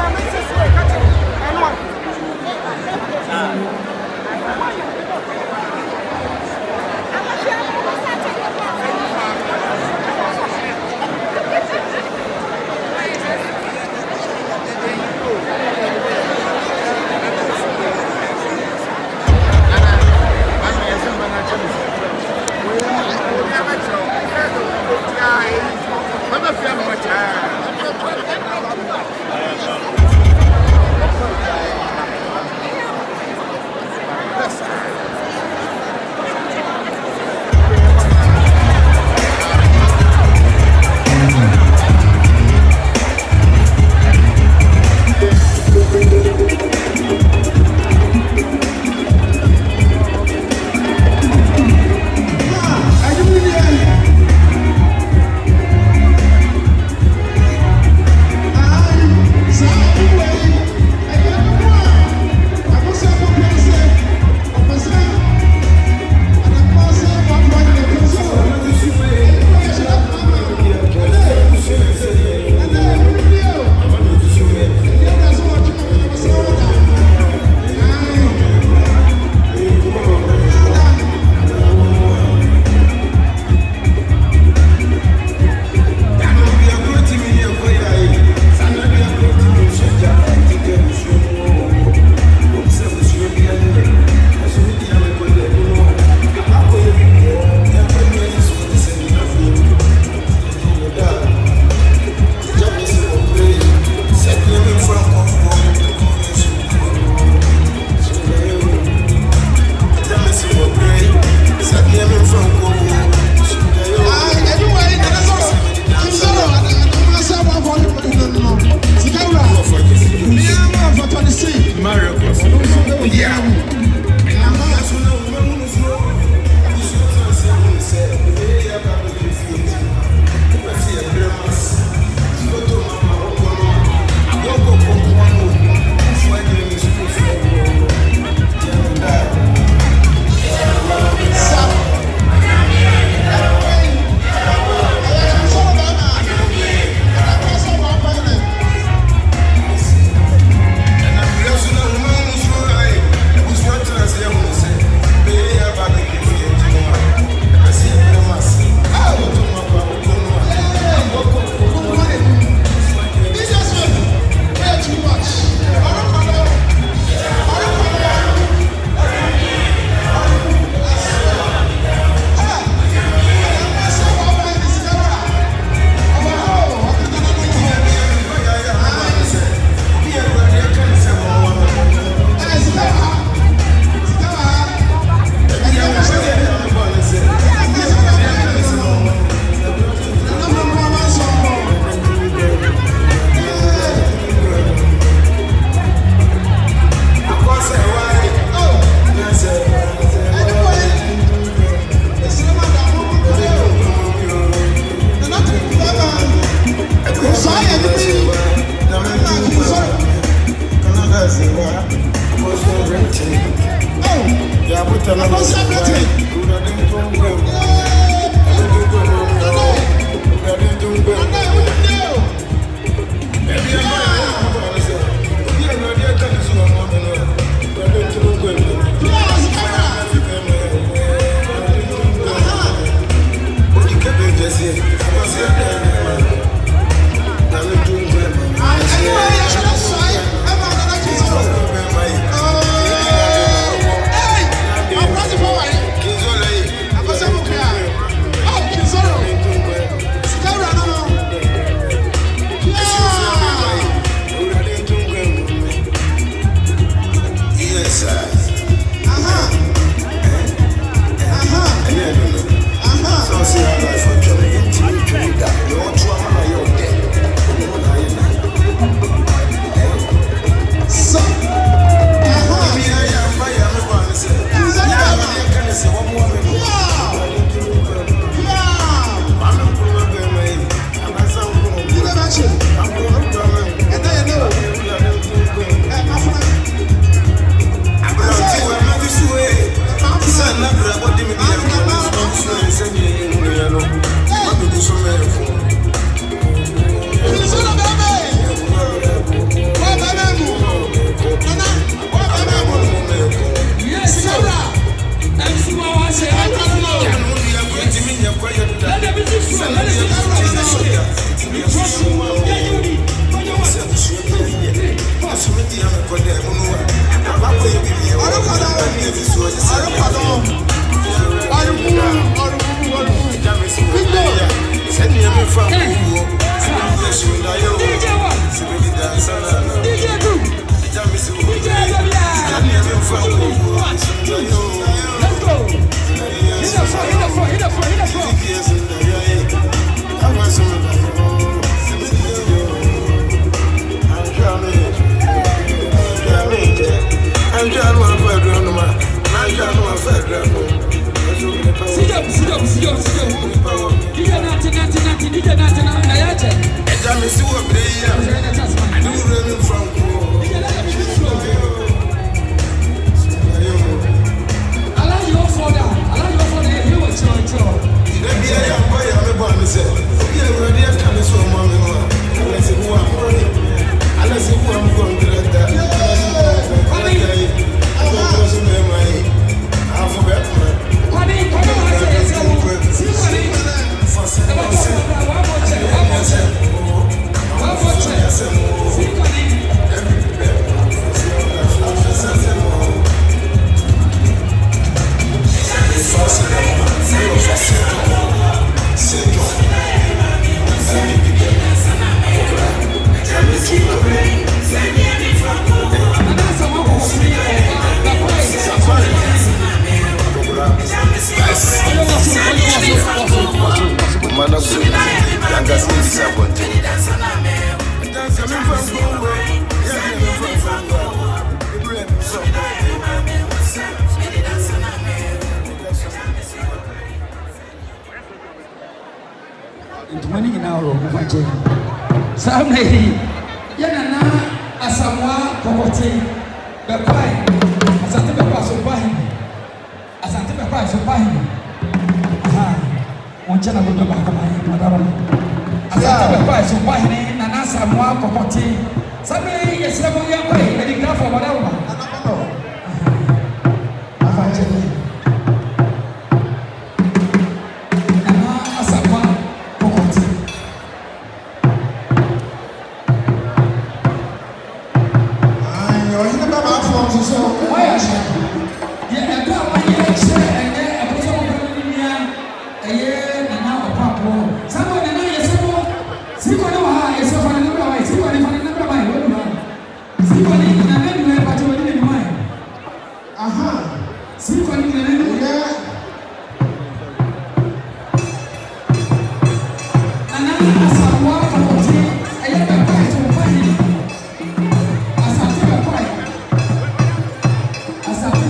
Speaker 1: Asa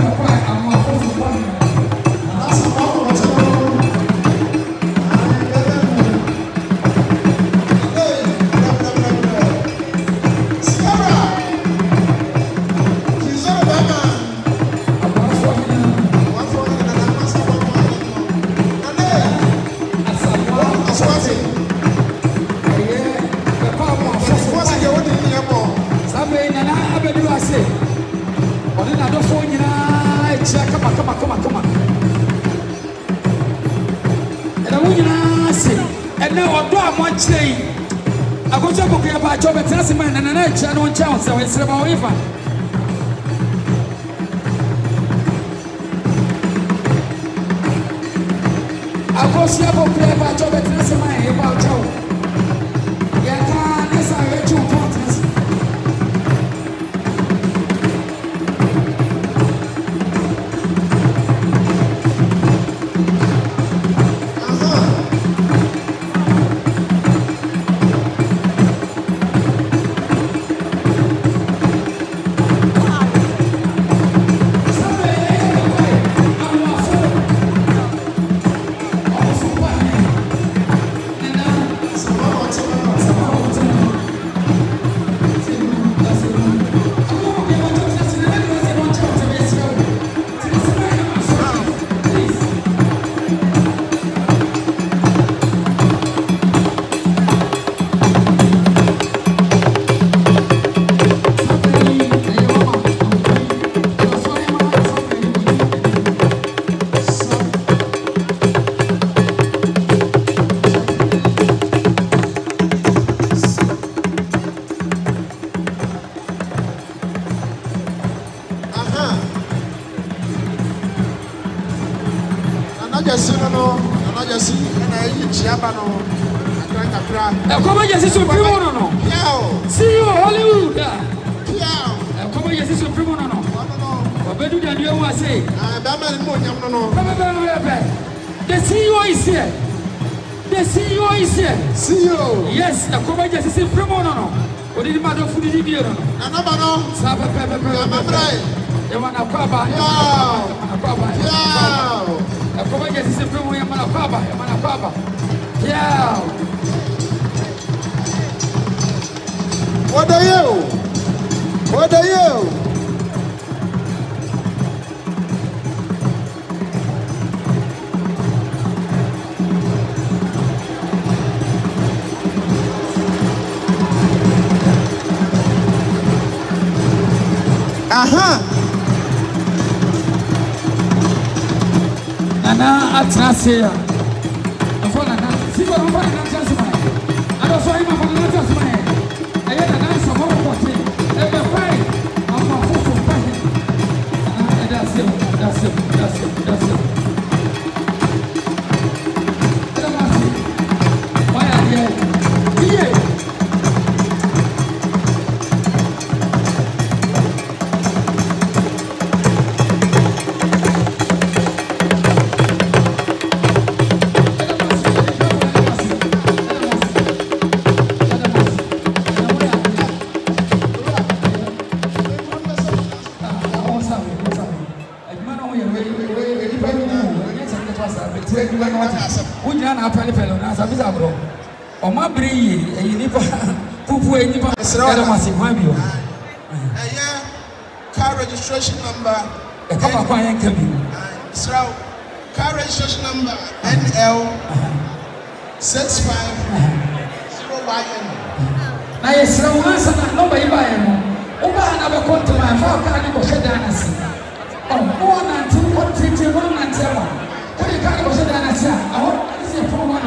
Speaker 1: Ɔde na adɔfoɔ nyinaa akyia kama. Ɛna wo nyinaa se ɛnɛ ɔdɔ a moakyerɛ yi akɔtwa bɔkɔyɛ baatwa bɛtena se ma nana na akyia no nkyɛn wo sɛ wɔnsrɛ ma wɔyɛ fa. Akɔsia bɔkɔyɛ baatwa bɛtena se ma yɛ baatwa wo. Yɛka ne sa yɛkyi wo pɔntena se. The CEO is here. The CEO is here. CEO. Yes, the Kobaja is in Premono. What did the matter of the video? Anabano. Saba Pepper. The one of Papa. The Kobaja is in Premo Papa. Yeah. What are you? Nana Atrasia. The phone and see what I'm going to answer. I don't saw him for the letters. I had an answer for what he ever fight. I'm a fool for fighting. That's it. Why are you here? Car registration number. Car registration number NL 650YN. Now yes, number you buy him. Over another country, my father can't go shed down. Oh, 1 and 2, 1 and 7. What you can't go shed down. I want to see a phone one.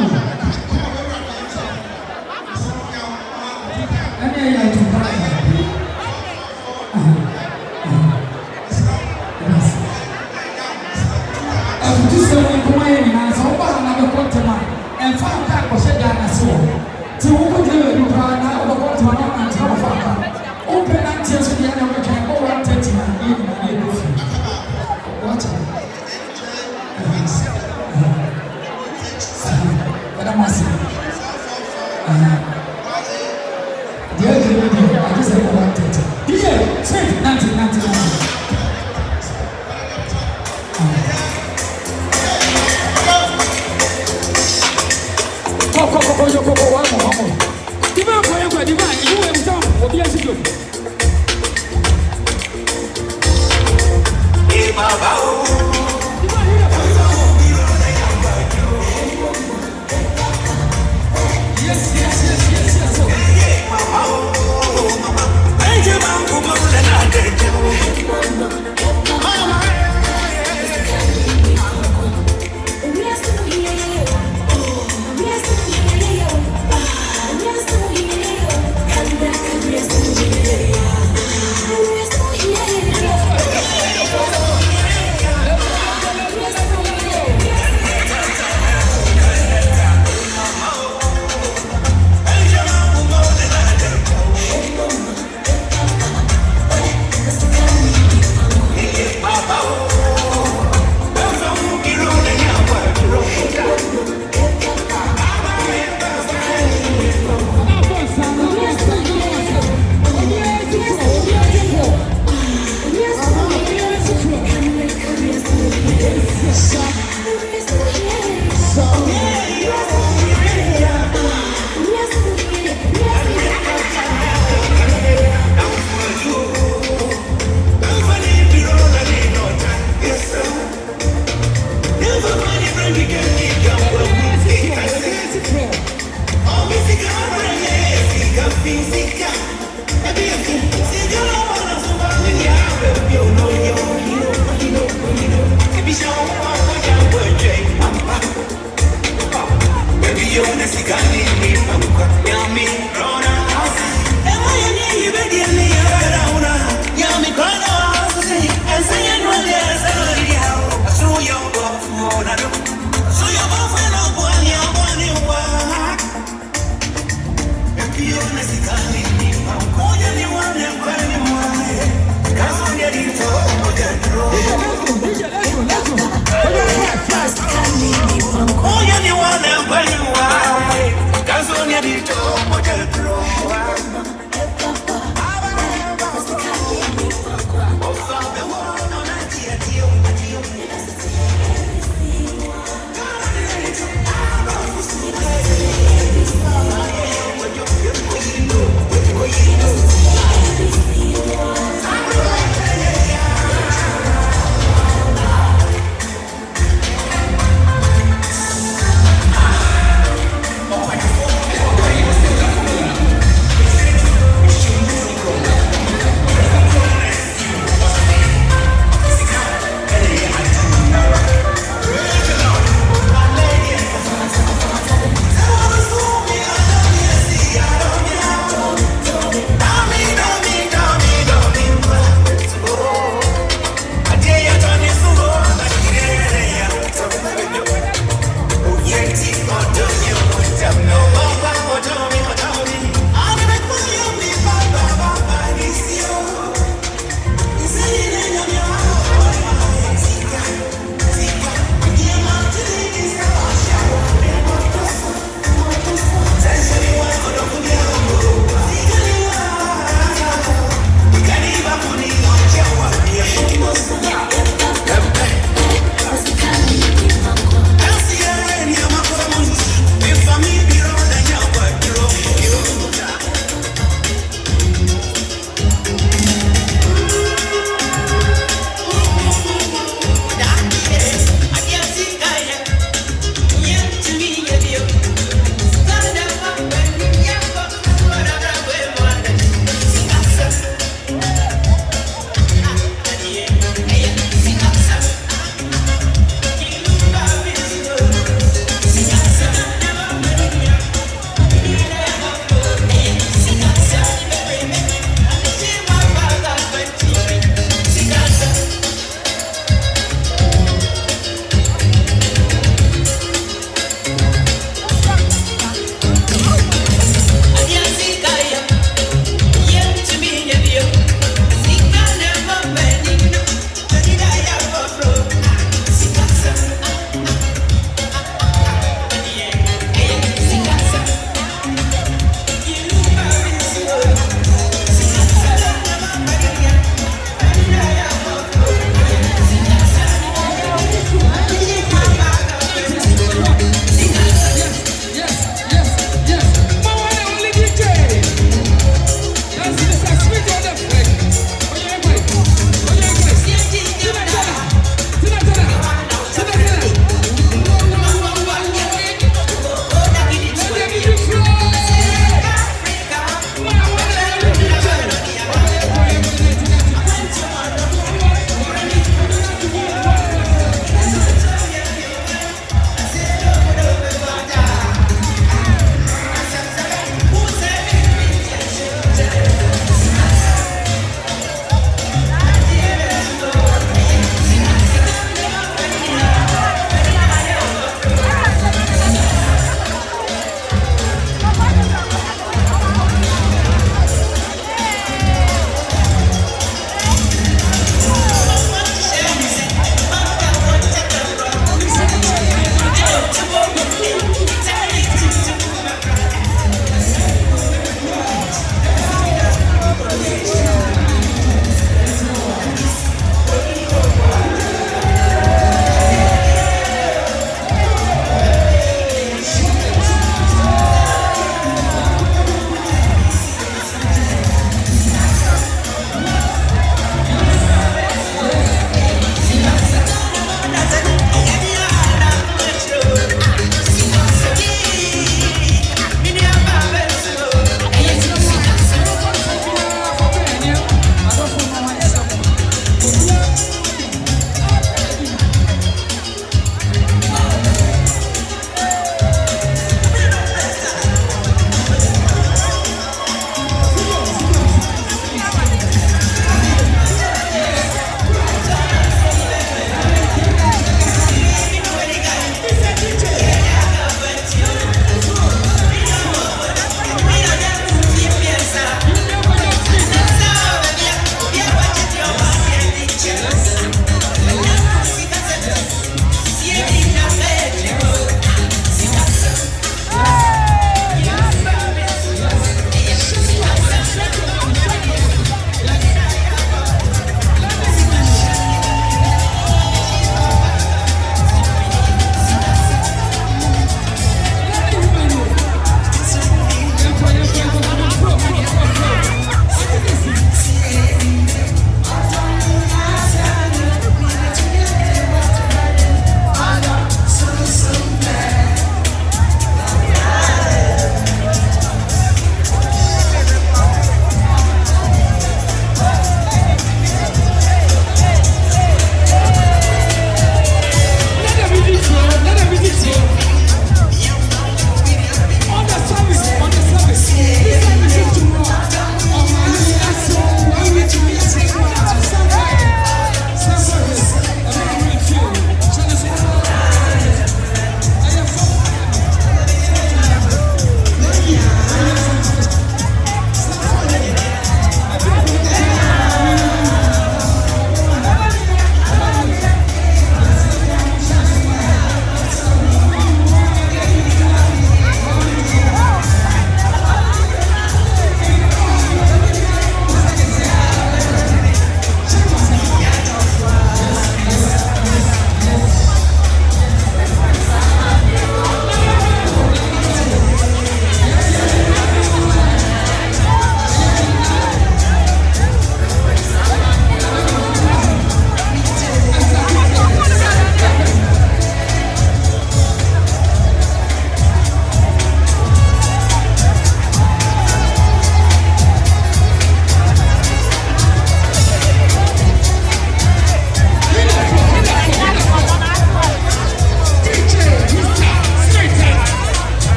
Speaker 1: Yes.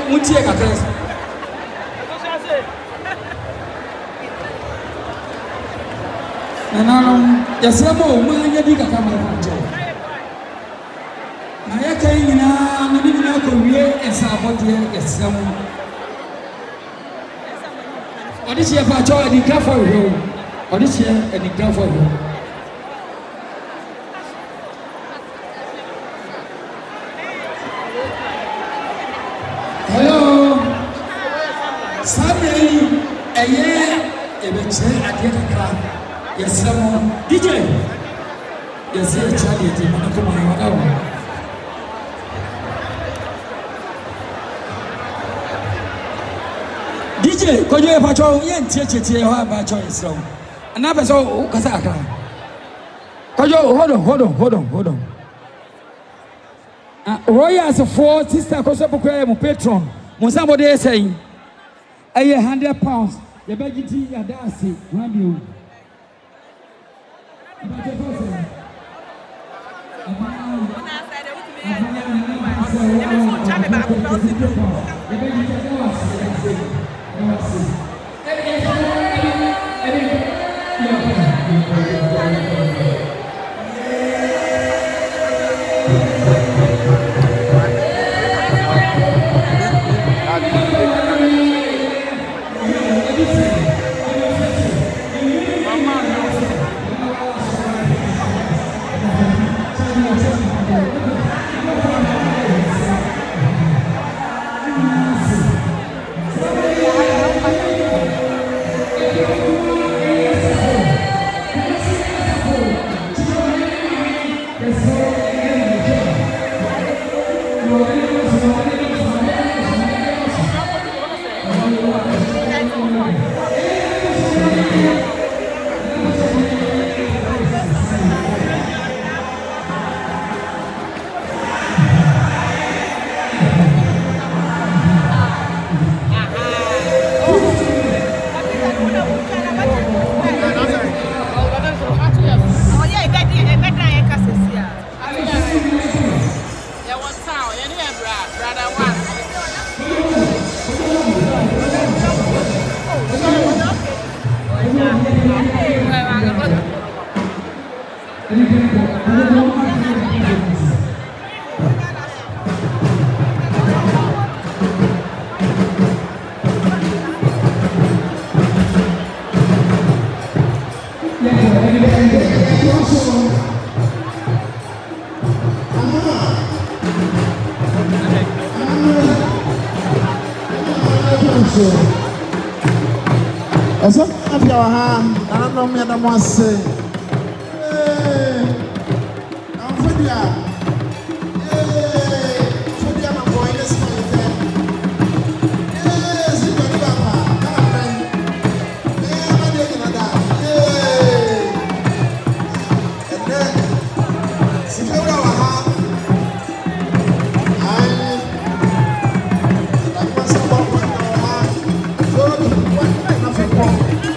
Speaker 1: mutie kakra. Nanano yasema umanya dika kama hapo. Na yake nyina nini na ko wie ensabodie yasema. Odisi ya fa cho edi grafo ho. Odisi ya edi grafo ho. Hello. Sabi eye ebeche adie kakra. Yes, DJ. Yes, Charlie, the man come on. DJ, could you ever show yen teacher about choice? Another so Kazaka. Could you hold on. Roy as a 4 sister Kosopo patron. Somebody is saying, £100. The Beggy and Darcy, you.
Speaker 4: Asa afya wa ha ana no me na mo ase amfodia fodia na boy le se te si ko ni baba kana pen ma de na da ene si ka wa ha ai na ko sa ba ko ha so na fe ko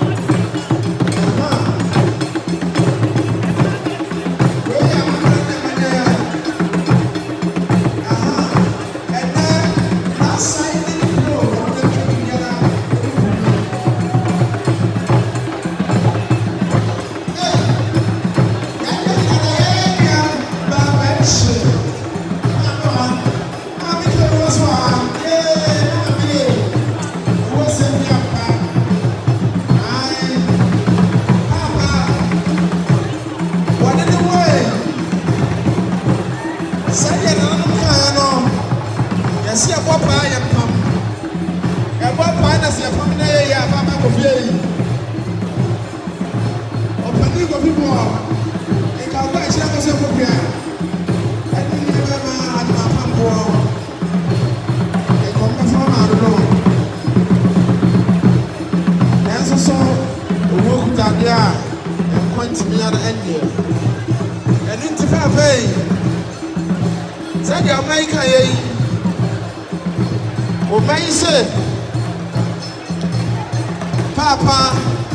Speaker 4: Papa,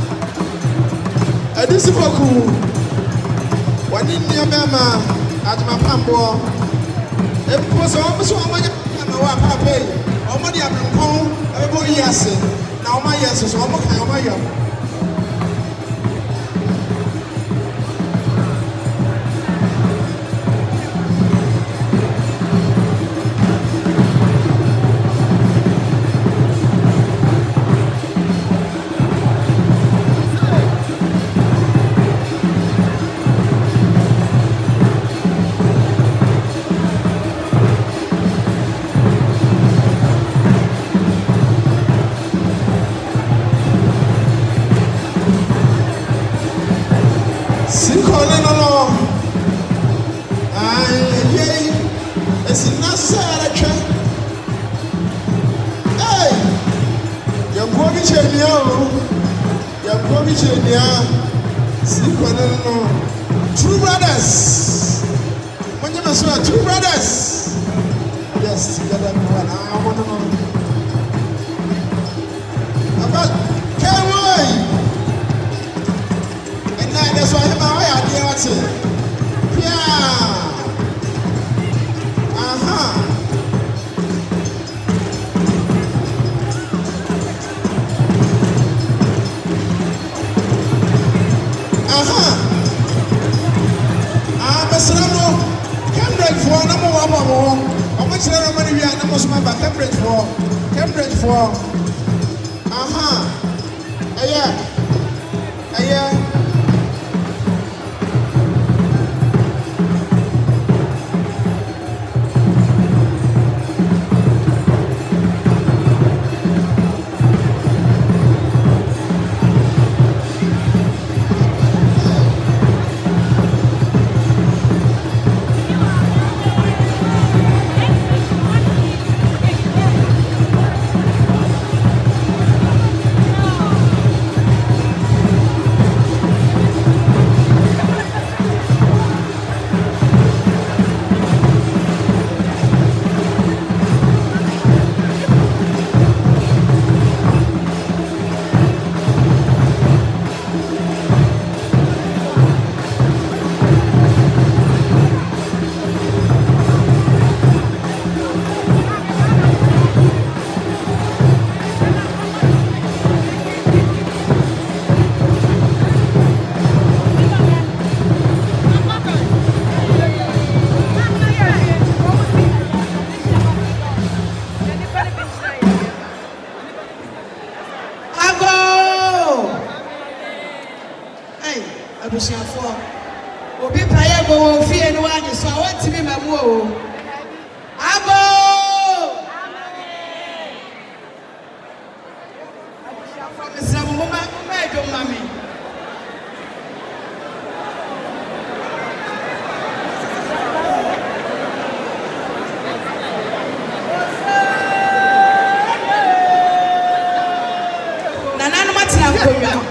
Speaker 4: a disciple, what in your mamma at my pampo? It was almost one way, Papa, ọmọ di abirikon ẹbí bọ yí ase na ọmọ ayẹ soso ọmọ kan ọmọ ayẹ. Two brothers. When you mention two brothers. Yes, together one. I want to know. About K-Boy. And now that's why I'm out here. Yeah. Cambridge for Obi prayer go fear no one so I want to be my wo. Abo. Mr. Mama, my do mommy. Nana no matina ko.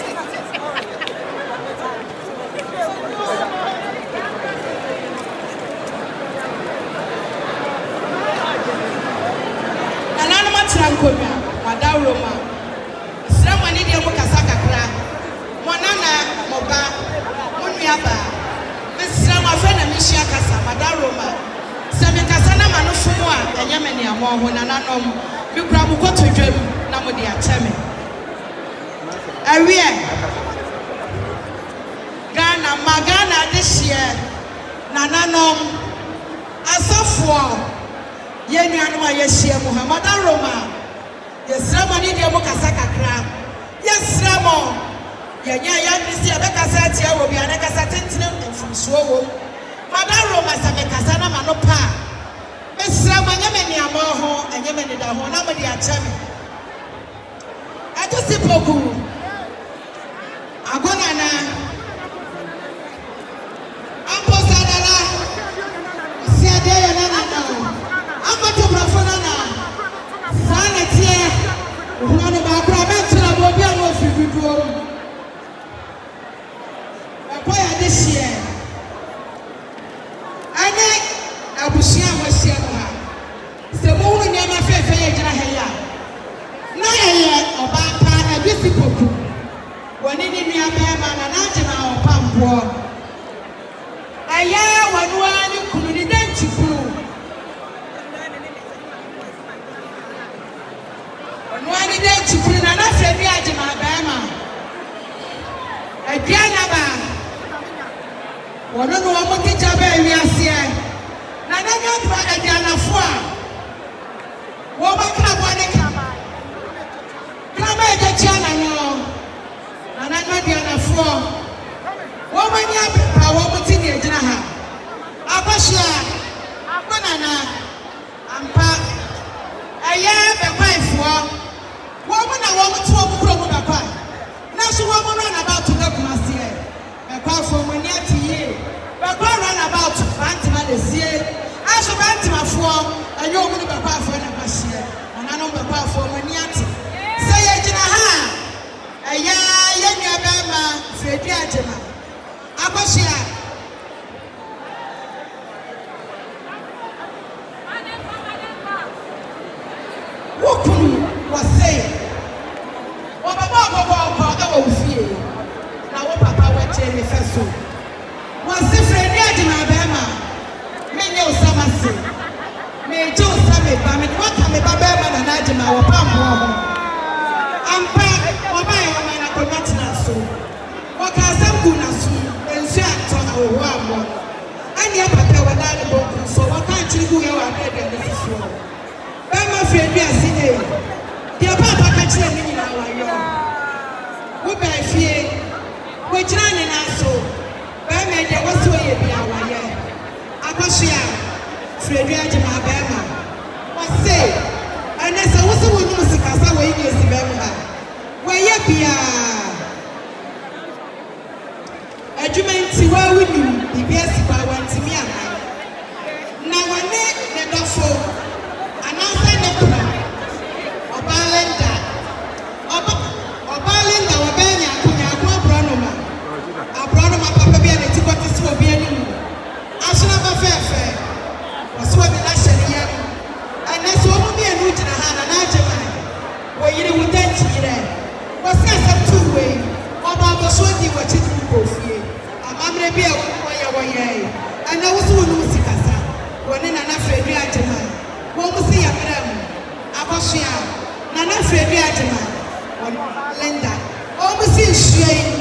Speaker 4: Madaroma Srama ni dia mukasa kakra monana moba munuaba Srama fe na mihia kasa Madaroma se me kasa na manofumu a enyame ne amo ho nananom bi kura bukoto dwam na mo de acheme awie Ghana magana de hie nananom asafo yenuanu a yehie Muhammad Madaroma Yes, Ramani, dear Mokasakakra. Yes, Ramo. Yanya Yanisi, a Becassatia will be an Ecasatin and from Swowo. Madaroma Samekasana Manopa. Miss Ramani Amoho and Yemeni Daho, nobody at Chami. I just see Poku. Agonana Amposadala. See a day and another. I'm going to Brafonana. Sanity, one of our province of Obiano Fibudo. A boy this year. I think I will share my share. The moon never felt a hair. No, about Pana Bissipoku. When it in your man and Angela or Pampo. I am one couldn't
Speaker 6: chukuri na na fre bi agema baema aduana ba wono no wo kija ba wiase na na nyadwa aduanafo a wo ba krabo ne krama ejechi ana no na na aduanafo wo ma nya ba wo muti ne ejina ha abashia akona ampa aya be kwaifo wo mo na wo muti wo kuro mo ba kwa na so wo mo run about to the Kumasi be kwaifo mo ni atiye be kwa run about bantima de sie aso bantima fo anyo mo ni be kwaifo na kwahie ona no be kwaifo mo ni ati se ye gina ha aya ye nua ba ma fredi agema abashia Wokunu was saying, "What about Fie? Now, what Papa went to me first. Was different yet in Alabama. Many of Samasi. May Joe Sammy, but what can be Babama and Adima or Pampo? I'm back, or my woman at the Matinaso. What can some Gunasu and Shat on our one? And your Papa were not a book, so what can't you do your head and this is wrong? Bama Fredi asine dia papa ka kire ni nyina wayo wo ba fie wo kira ne na so bama de wo so ye bia waye akohia Fredi agema bama wo se ana se wo so wo nyum sikasa wo ye si bama wo ye bia adwumenti wa wuni bibia si ba wantimi ana na wane ne dofo Obalenda wabenya kunya kwa Abronoma papa bia ne tikoti so bia ni mu asuna ba fefe waso bi la sheriye ana so mu bia nu jina ha na agema wo yire wudanti yire wose asem tuwe oba bo so di wachi di kofie amamre bia wo ye ana wo so nu sikasa woni na Fredi agema wo mu si ya kram akohia na Fredi agema Linda o mu si hwie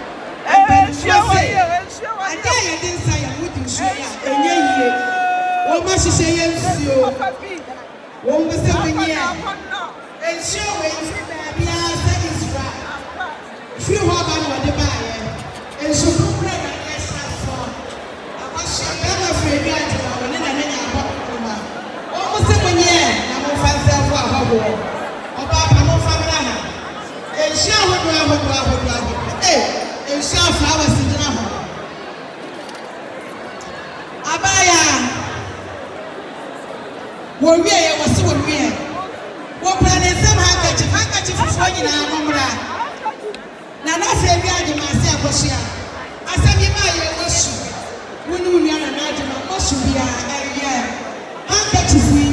Speaker 6: ade ya din sa ya mudi hwie ya enye yie wo ma hihye ye nsuo wo mu se menye ensuo we bia sa isra fi ho ba no de ba ye ensuo kura na esa so akohia na Fredi agema woni na nya aba kuma o mu se menye na mo fa se fo ahabo oba pa mo fa bra ha ensuo ahodo ensuo flowers jina ho abaya wo wie ye wo se wo wie wo pra ne sam hankachi fufo nyina amomra na Fredi agema se akohia asami ma ye wo su wonu nua na agema wo su bia eye hankachi fu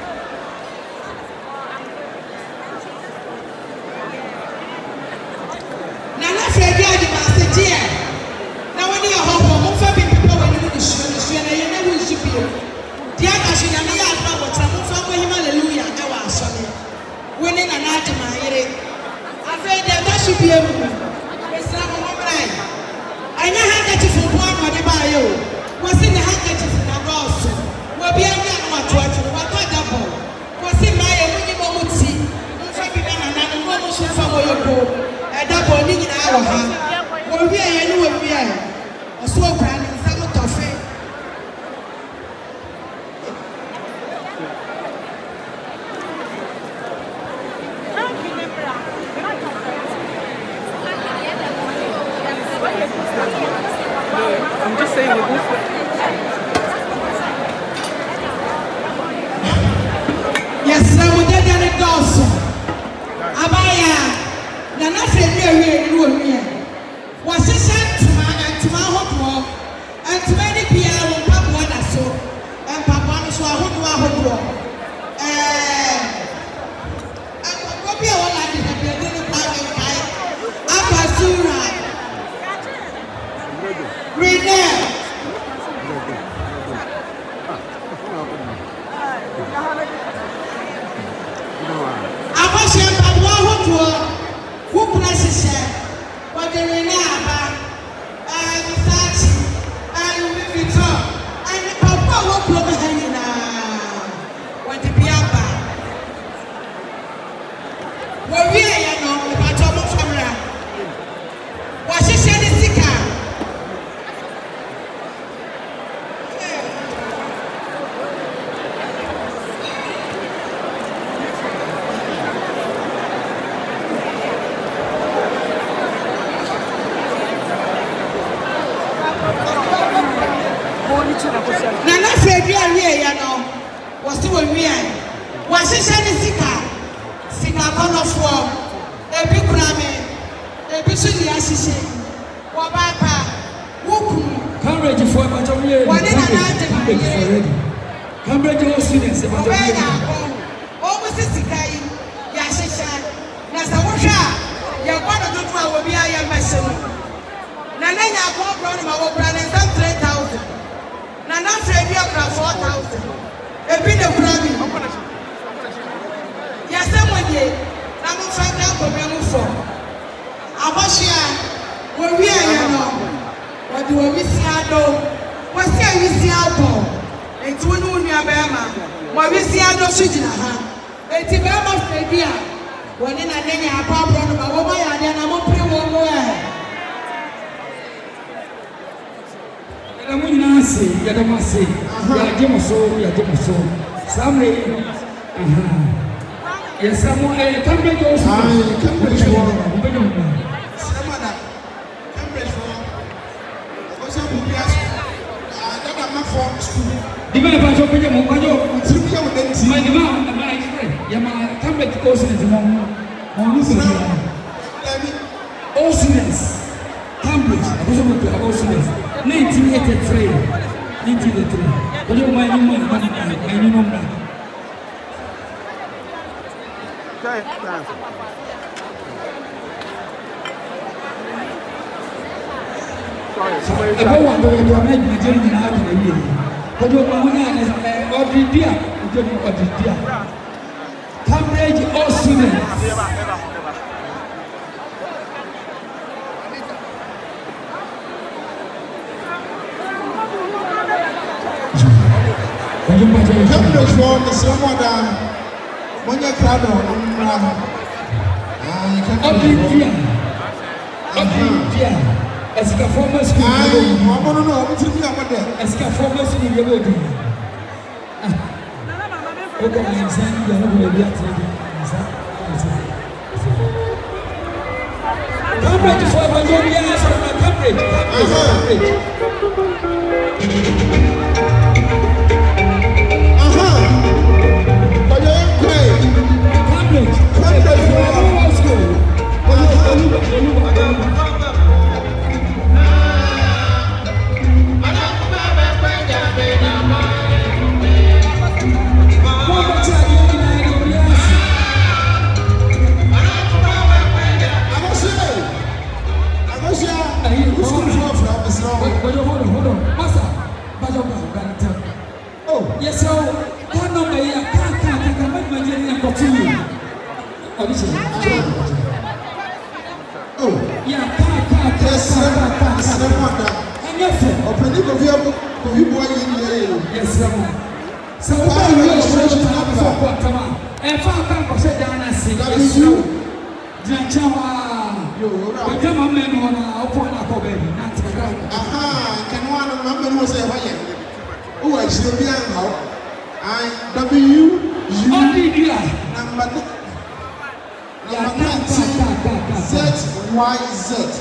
Speaker 6: Fredi agema se tie na woni ya hoho mo fa bi pipa woni ni hwie na ye na hu hwie dia ka hwe na ya aba wo tra mo fa ko him hallelujah e wa asome woni na agema yire afa de da hwie mu esra mo mo brai anya hankachi fu po no de ba ye o wo se ne hankachi fu na boss wo bia nya no atoato wo ta dabo wo se ma ye mu ni mo muti mo fa bi na no mo so fa wo ye ko edabo ni nyina wo ha wo wie ye ni wo wie oso okra ni nsam tofe
Speaker 7: I'm just saying with this.
Speaker 6: Yes, now we get the doors. Abaya, na Fredi awie ni wo wie. Was sent to my hotel, and to many people on Papa da so, and Papa so ahodo. Go be all like the building party kai. Abasura. Renee. Abasura Papa
Speaker 1: Cambridge all students.
Speaker 6: Almost 60 guy. Yasha. Nasawasha. Yawana to will be a young person. Nananya walk around my brother and 3,000. Nana Freddy 4,000. A bit of Grammy. Yes, someone yet. I'm not trying to for them for. Abashia, where we are, what do we see our dog? What's here we see our dog? And to know near Bama, what we see our dog shooting at her. It's a Bama idea. When in a day, I pop on my woman, and I'm opening one more.
Speaker 1: I'm going to say, Yadamasi, Yadimoso, Sammy. Yes, someone Cambridge also. Cambridge for all students, Cambridge, 1983. What do you mind? I want to make the journey out of the year. But you Cambridge all students.
Speaker 4: Cambridge for the someone when you're crowd
Speaker 1: as a former school, as a former school, Cambridge for yes, so one number here can't make my journey continue. Oh, yeah, yes, so
Speaker 4: oh, I should be now. W ZYZ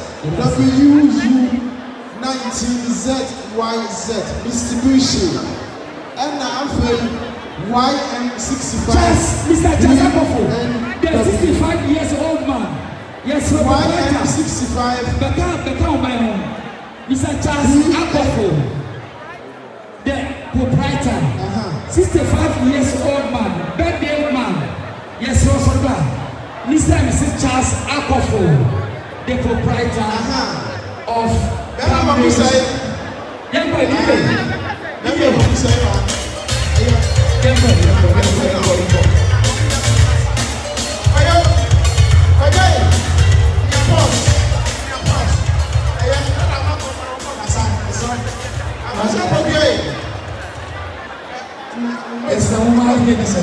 Speaker 4: WU19ZYZ distribution and now YM65.
Speaker 1: Yes, Mr. Chazakofo, the 65 years old man. Yes,
Speaker 4: YM65.
Speaker 1: Become my home. Mr. Charles Akofo, the proprietor. 65 years old man, birthday man. Yes, Rosa. Mr. and Mrs. Charles Akofo, the proprietor of Cambridge.
Speaker 4: It's the woman here, it's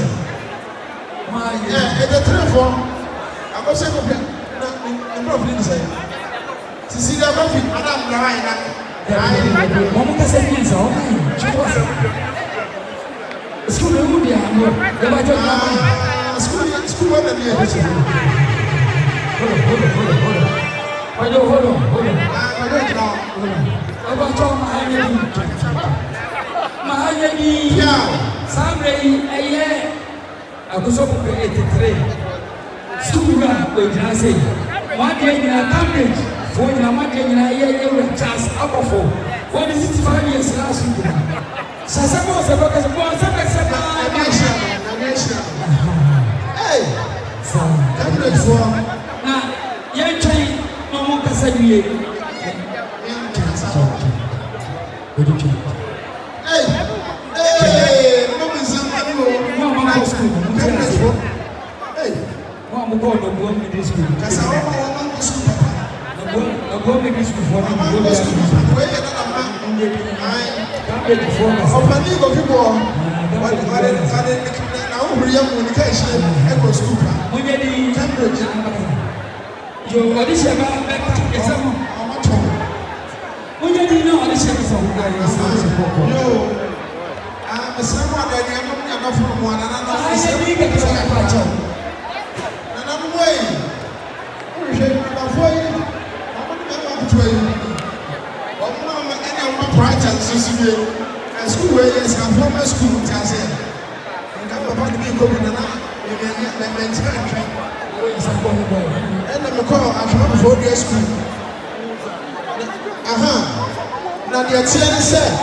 Speaker 4: a telephone. I'm not saying I'm not feeling the same. Cecilia Murphy, Madame Naraina.
Speaker 1: Mama can say yes, all right. School, you would be a school,
Speaker 4: what are you?
Speaker 1: Hold on. About all my Sunday, a year. I was up to 83. School, I say, one day in a Cambridge, for your market in a year, Charles Akofo, When is it 5 years last week? Sasabo was a focus of one second. Hey, now, young train, no more can say you. Hey, Mama, school. Hey, Mama, go to middle school. Because I want to school. I go middle school for me. Go to school. School where yes, I'm from a school. And I'm about to be going and I'm call for the school. Now the attorney said,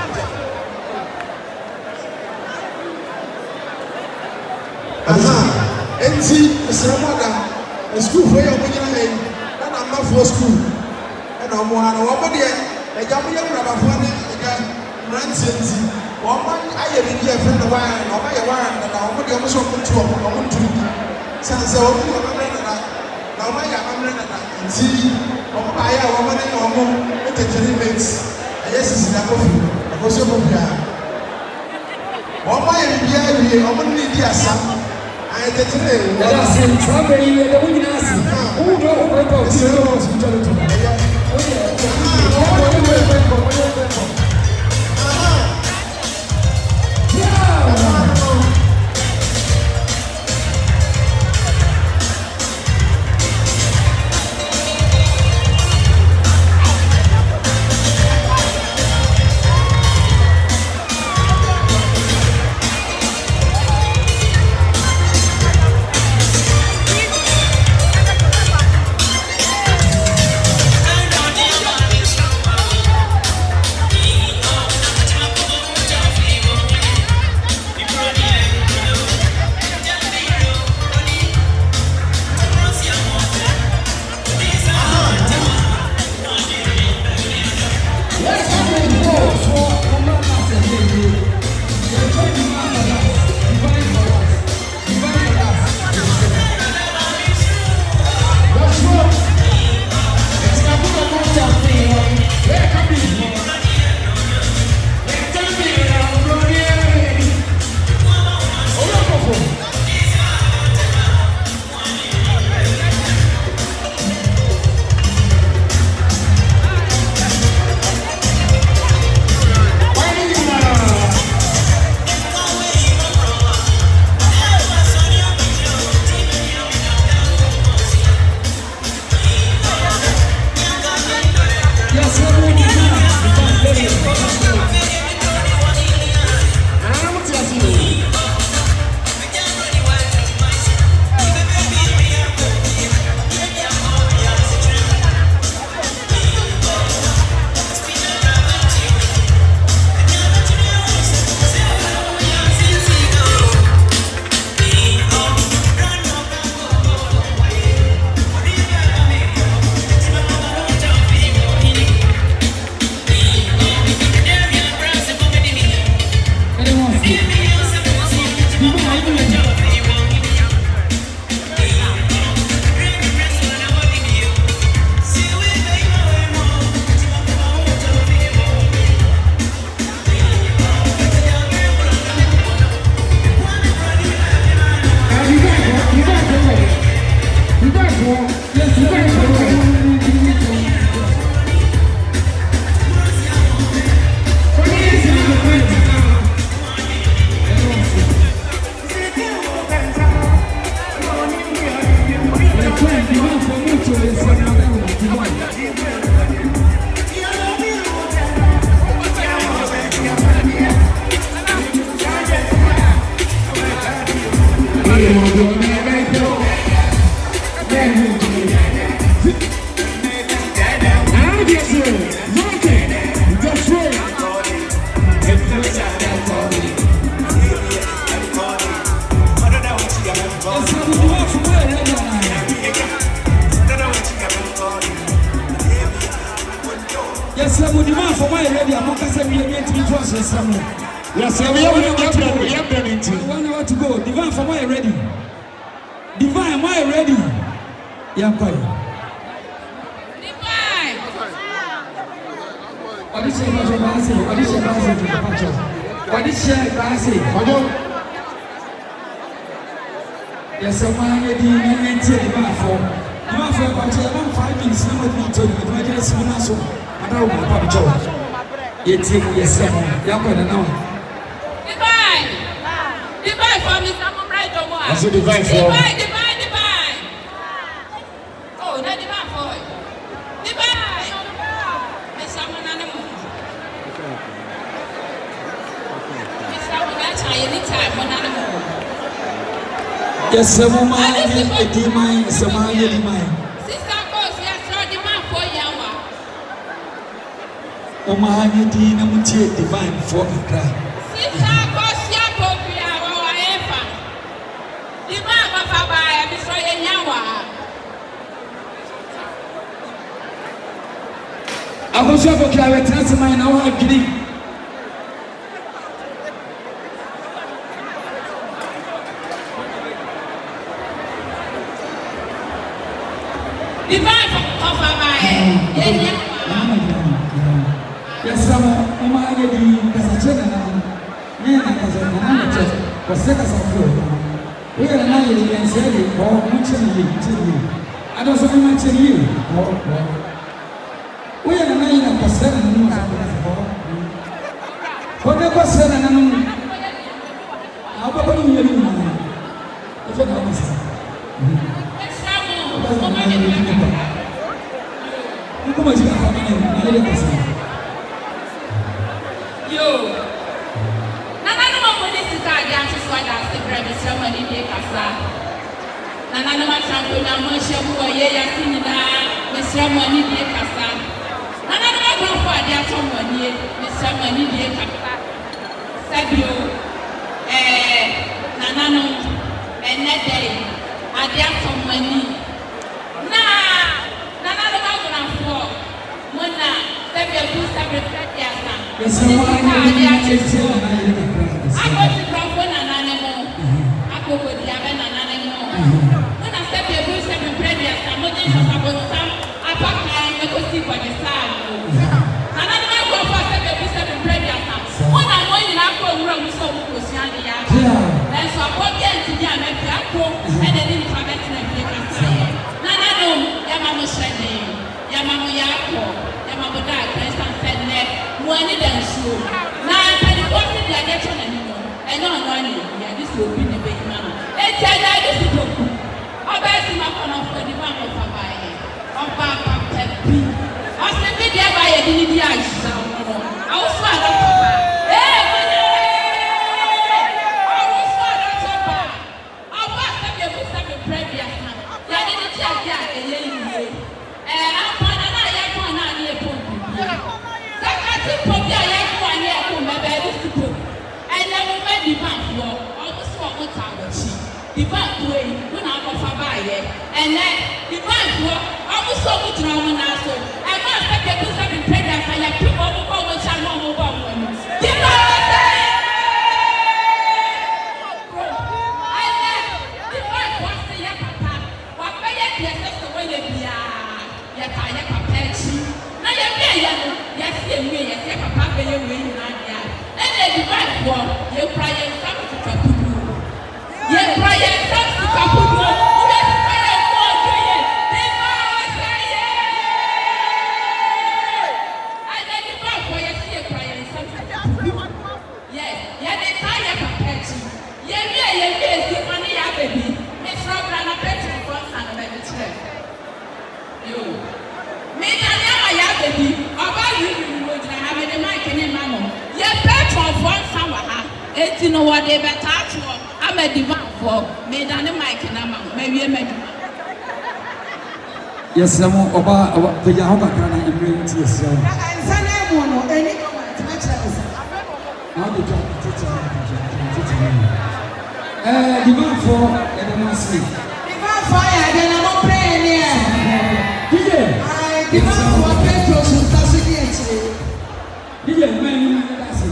Speaker 1: and see, Mr. Mother, a school for your money, and I'm not for school. And I'm one over there, a young rubber nonsense. One man, I have been here from the wine, or by a wine, and I want to almost open to a woman to Sans open your man. Now, my young and see, or by a woman or more, with the mates. Yes, it's in a coffee. I was over here. One by a year, only the assam. I did today. That's in somebody, the women ask who don't break out the
Speaker 8: I
Speaker 1: to trust yourself.
Speaker 8: Yes, we have
Speaker 1: 1 hour to go. Divine, for why ready? Divine, why ready? Yeah, quiet.
Speaker 5: Divine.
Speaker 1: What is your Basi? What is your Basi to the patch? What is your Basi? Yes, a man, you didn't tell Divine for. Divine for about 5 minutes. No one will tell you. If I just see you, I don't want to joke. It's yes, yeah, quiet now.
Speaker 5: Divine. Divine for me, some right over.
Speaker 8: That's a divine for.
Speaker 5: Divine. Oh, not divine for. Divine. Miss someone animal. Miss someone that's why anytime one animal.
Speaker 1: Yes, some man, a demon, some man, a demon.
Speaker 5: Sister goes, yes, so divine for Yama.
Speaker 1: Oh, my, you didn't divine for a cry.
Speaker 5: Sister goes, Yapopia, or whatever. Divine for Baba, I'm destroying Yawa.
Speaker 1: I was sure for clarity, that's my now agree.
Speaker 5: Divine for Baba,
Speaker 1: yes, some of my lady, Cassachena, Nana Cassachena, was second of food. We are an island and said it, or mentioning you. I don't so much in you. We are an island of 7 minutes. What the question and how about you? If you know,
Speaker 5: yo, Nana no more this is our dance is what I say, brother, somebody make us laugh. Nana no more trample, no more shabu, yeah, Sinida, Mr. Money, dear Cassa. Nana no more go for their someone here, Mr. Money, dear Cassa. Sabio, Nana no, and that day, I dare some money. Nana no more go for Mona, Sabio, Sabio,
Speaker 1: yes, some man,
Speaker 5: I go to Crawford and animal. I go with the Aven and animal. When I step your blue 7 previous, I'm not going to about some upper kind of see by the side. And I don't go for 7 previous. When I'm going to have one room, so we was young. And so I walk into the American and then in private and take a fire. Nana, no, Yamama Shane, Yamama Yako, Yamama Dad, President said, money than so. Now, I got the addiction anymore. And no money, yeah, this will be the big man. It's a nice book. I'll bet him up on for the man of a buyer. I'll back up that B. I'll send me there by a DD. I'll swallow up. Hey, I'll swallow up. I'll back up your book 7 previous. Yeah, didn't tell you a lady. And I'm one and I am one on the phone. And then we made the bank for almost 1 hour. The bank way, when I go for buy it, and then the bank for almost so much drama now. So I must take a 2 7 pregnant and I keep over what I want to go on. Give us and then the bank was the Yakapa. What by your sister when you be Yakapa Petty. Now you're there, yes, yes, Papa, you're winning. And then the right one, you cry and come to Kapudu. You cry and come to Kapudu. Let's cry and go to it. And then the back for you see a cry and come to Kapudu. Yes, they tie up a petty. Yes, the money, baby. Miss Robert, a petty for and a baby chair. You. Me, I baby. About you, would have a mic in a mamma. Yes, petrol for somewhere. It's in what they better. I'm a divine for me than a mic in a mamma. Maybe a medium.
Speaker 1: Yes, some of the Yahoo can bring to yourself.
Speaker 6: And Sanamo, any matches.
Speaker 1: How did you divine for and I'm asleep.
Speaker 6: Divine fire, then I'm not praying here. I divine for petrol to Tassie.
Speaker 1: Yeah, man, that's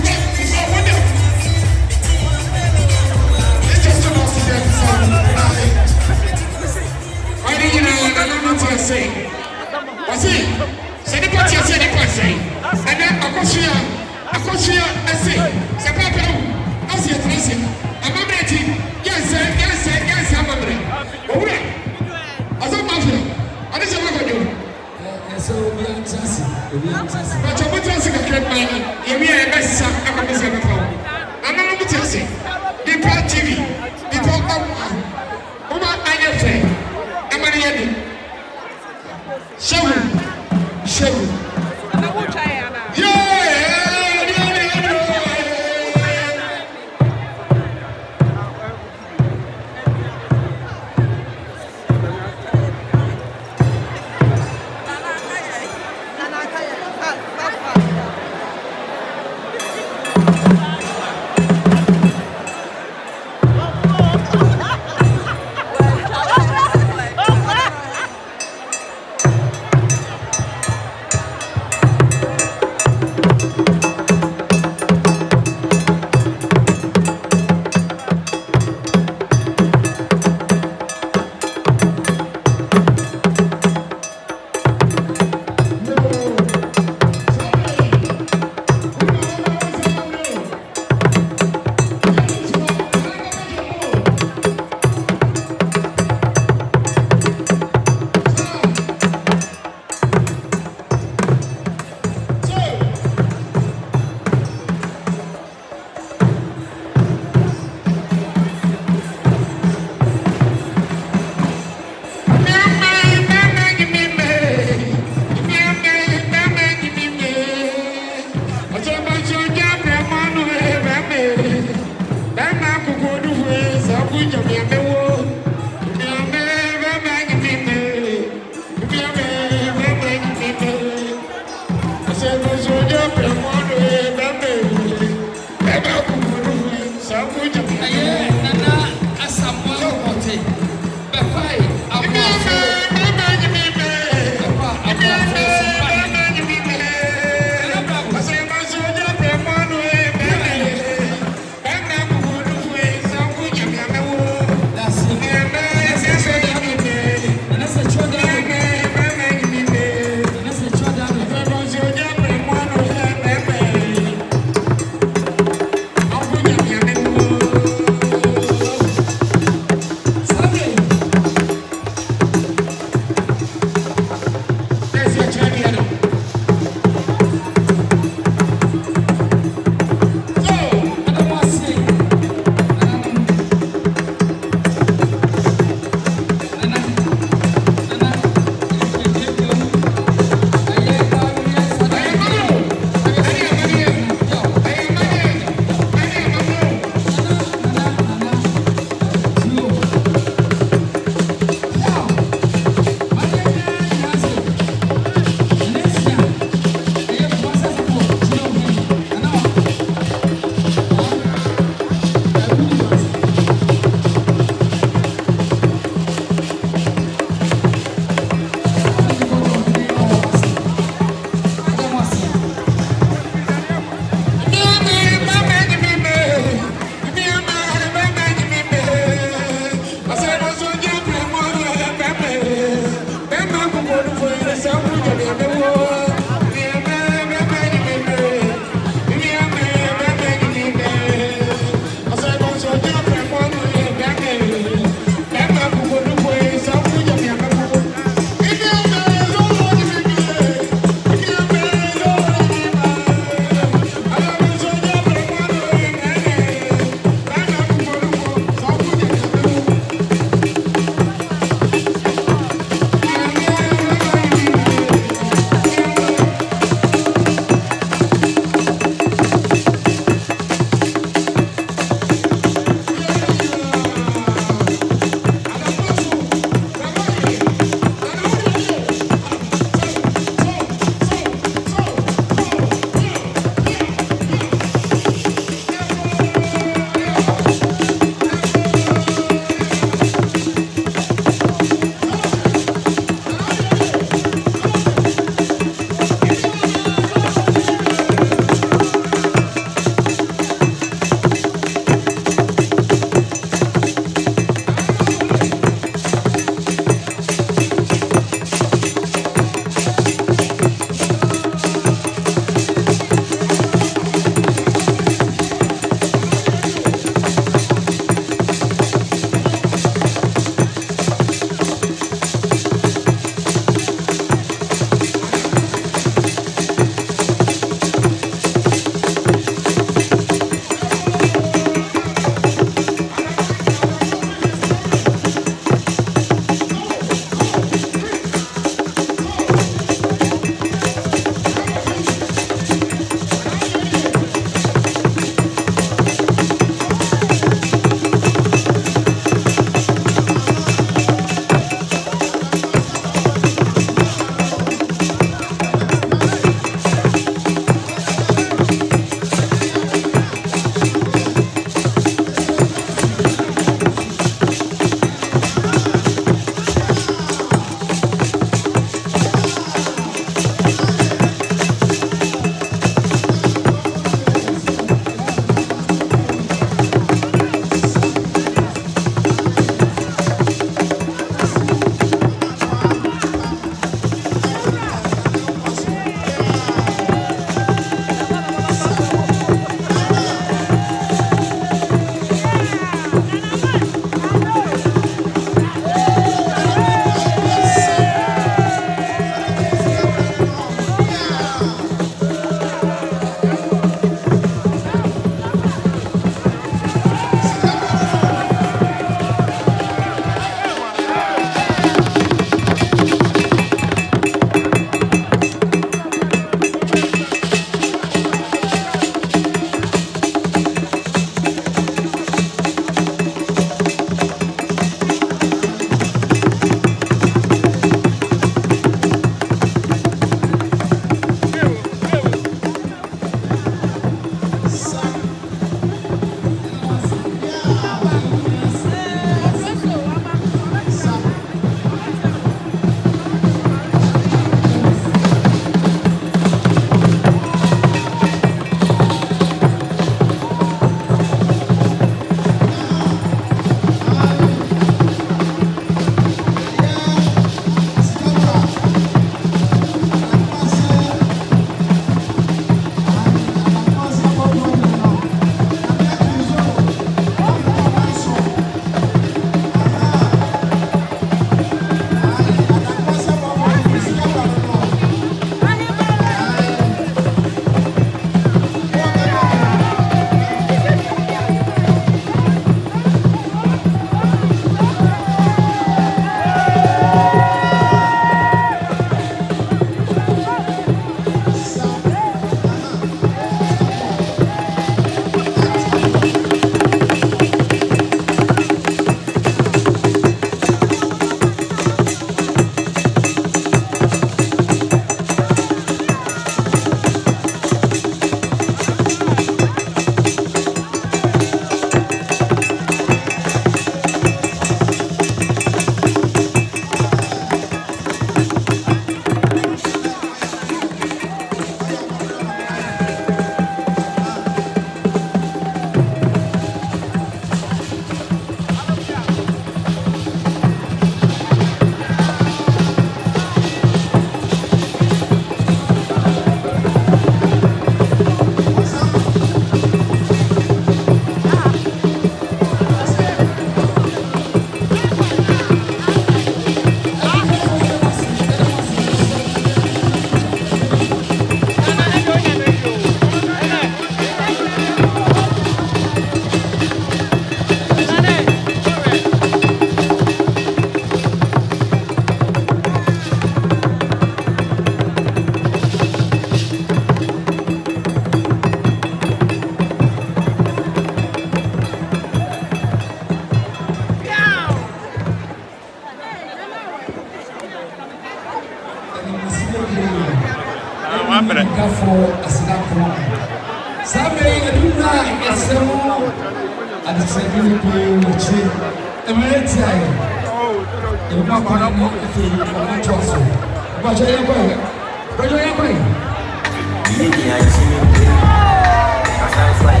Speaker 1: Sabe, Eduna, Esemo, and the second play, Emirati, you not going to go if you want to also. But you're going, but you're going. Maybe I see you play. I sound like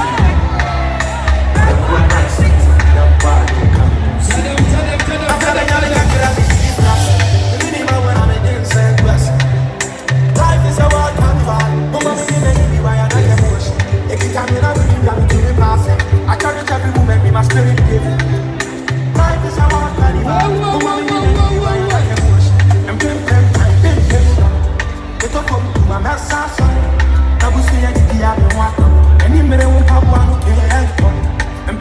Speaker 1: I can't every woman be my spirit gift. Life is a wild carnival. And it's a come to my massage. I will see a diamond water. Any minute won't have one who can help. And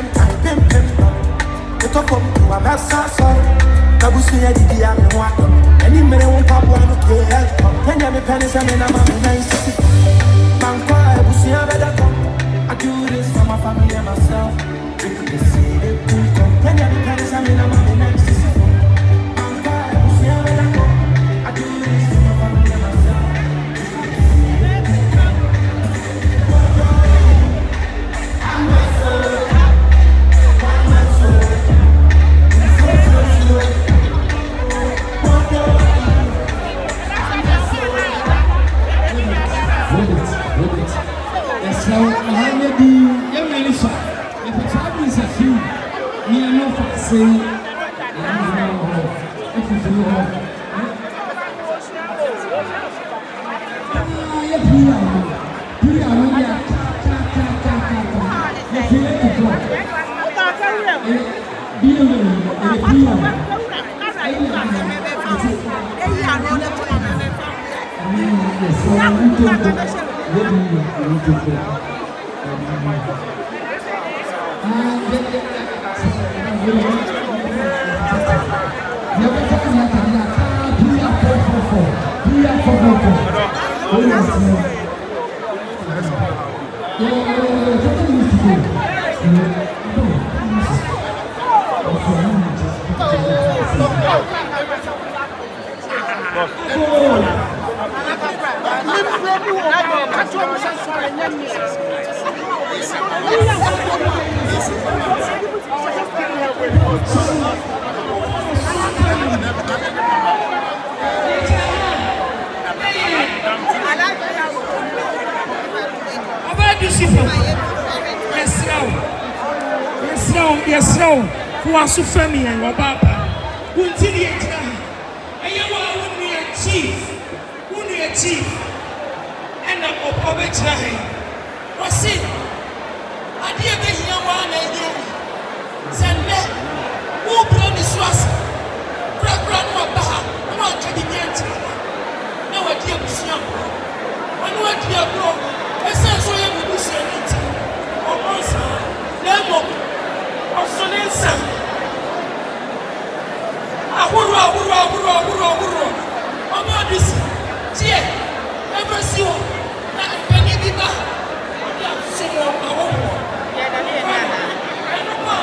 Speaker 1: it's a come to my massage. I will see a diamond water. Any minute won't have one who can help. When you're pennies, I'm in a man nice. I will see a better come. I do this for my family and myself. They say they could come. When you're the parents, I'm in a man nice. I will see a better come. I do this for my family and myself. I'm my soul. I'm my soul. Now, I may be young Melissa. If it's happens a few, me and no for saying, if you feel off.
Speaker 9: Yes, no. Who are so family and your papa? Who did it? And you are a chief. Who knew a chief? And a poet. What's it? I dear baby, one idea. Send me. Who brought this was? Grandma Baha. One can be dancing. No idea, Monsieur. One idea, bro. I said so you will say anything. Or also, Lemo. Sonensa ahuru omo dis tie ever see o na pani bi ba o dia so mo awo ya da ne na eno ma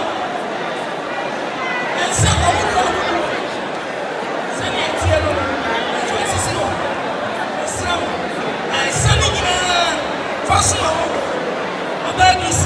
Speaker 9: ensa ahuru se ne tie no so sisi o ensa ensa ni gina faso oba dis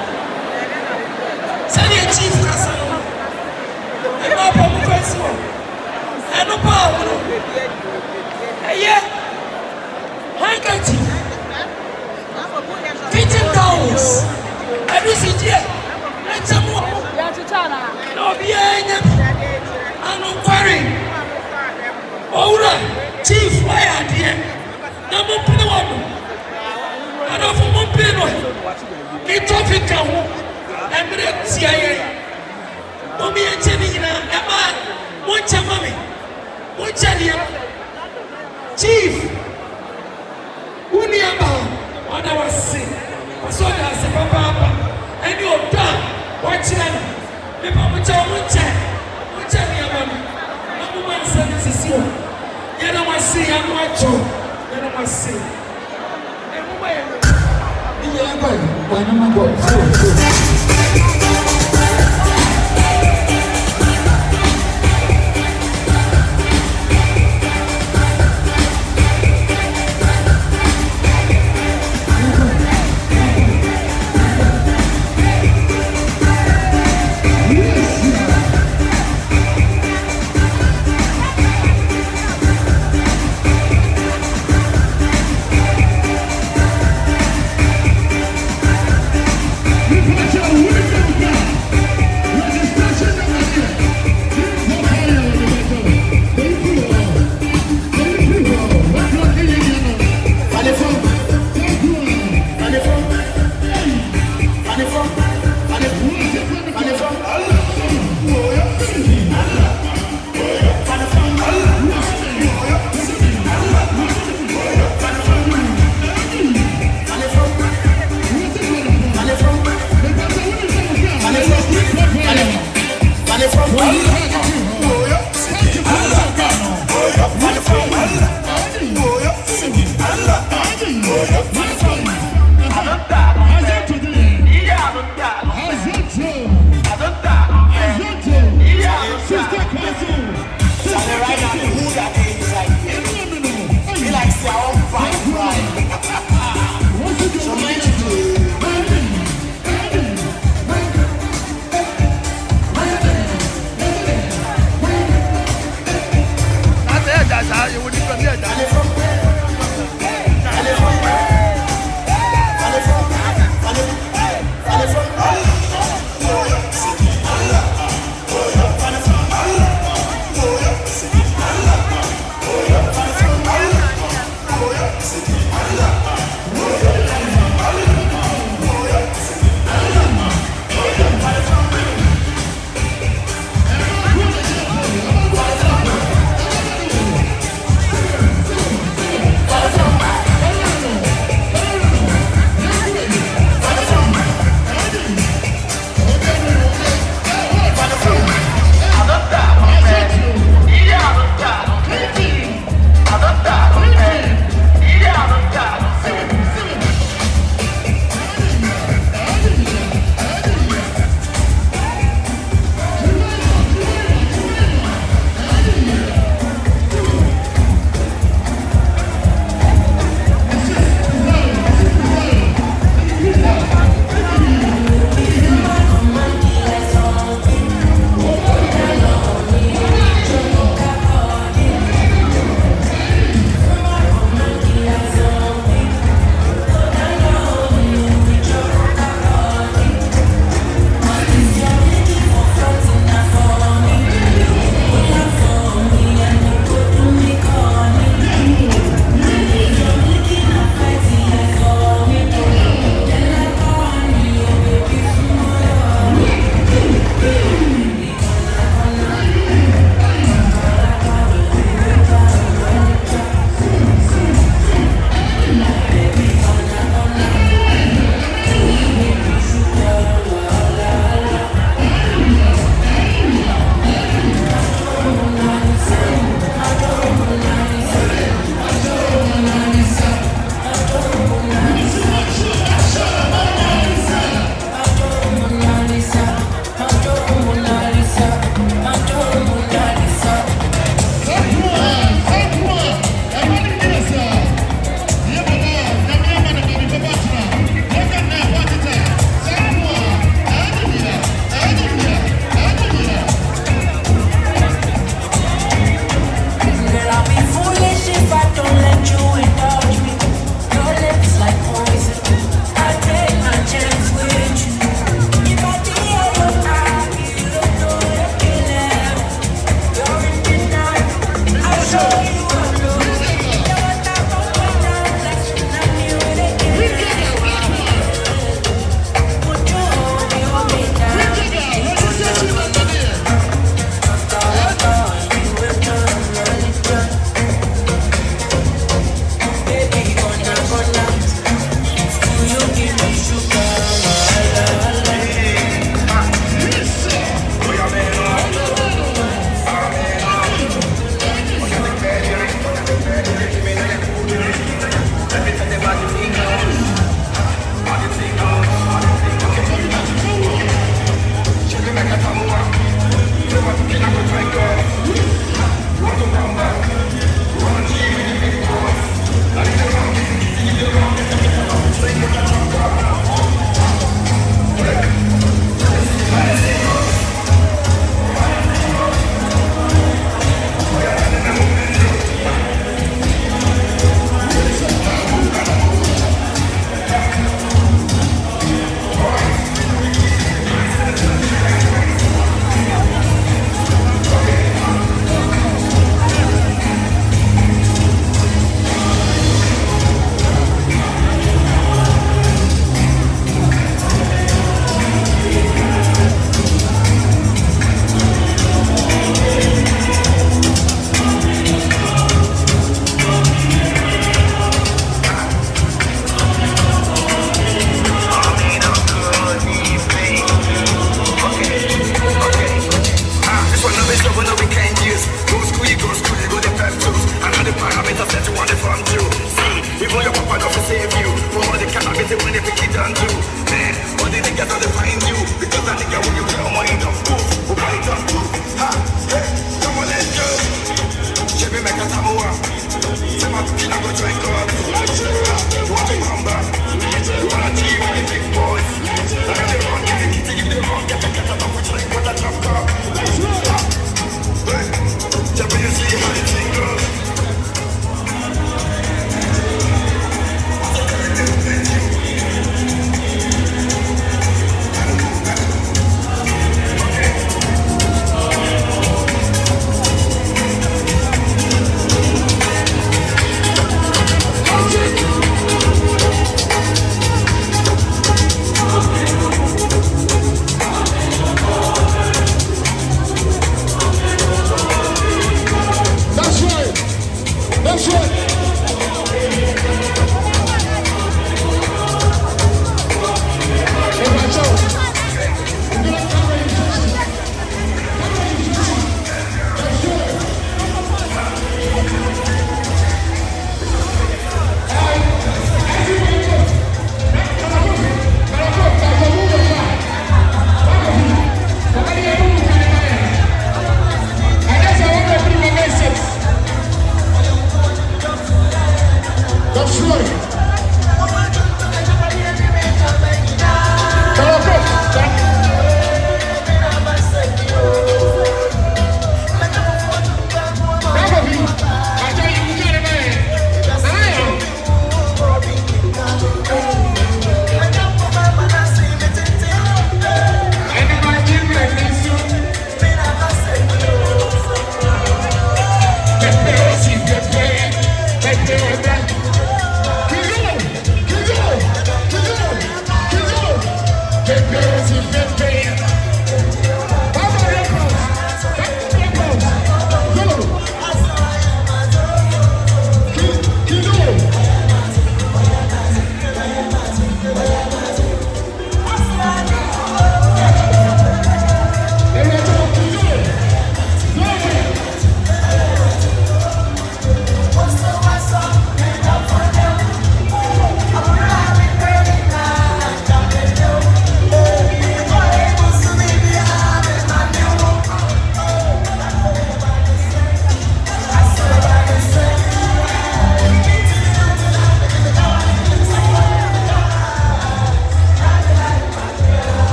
Speaker 9: chief Casano, and no problem festival, and no problem. Yeah, handkerchief, kitchen towels, and you see here, and some more. No, I'm not worrying. Alright, chief, why are you? No more penny. I don't know more penny. Get off it, I'm going to see you. Mommy and Jenny, Emma, what's your mommy? What's your chief? Uniaba, what I was saying. I saw that as a papa, and you're done. What's your name? The papa, what's your mommy? I'm going to send this to you. You know what I say, I'm not sure. You know what I say. Yeah, why not go?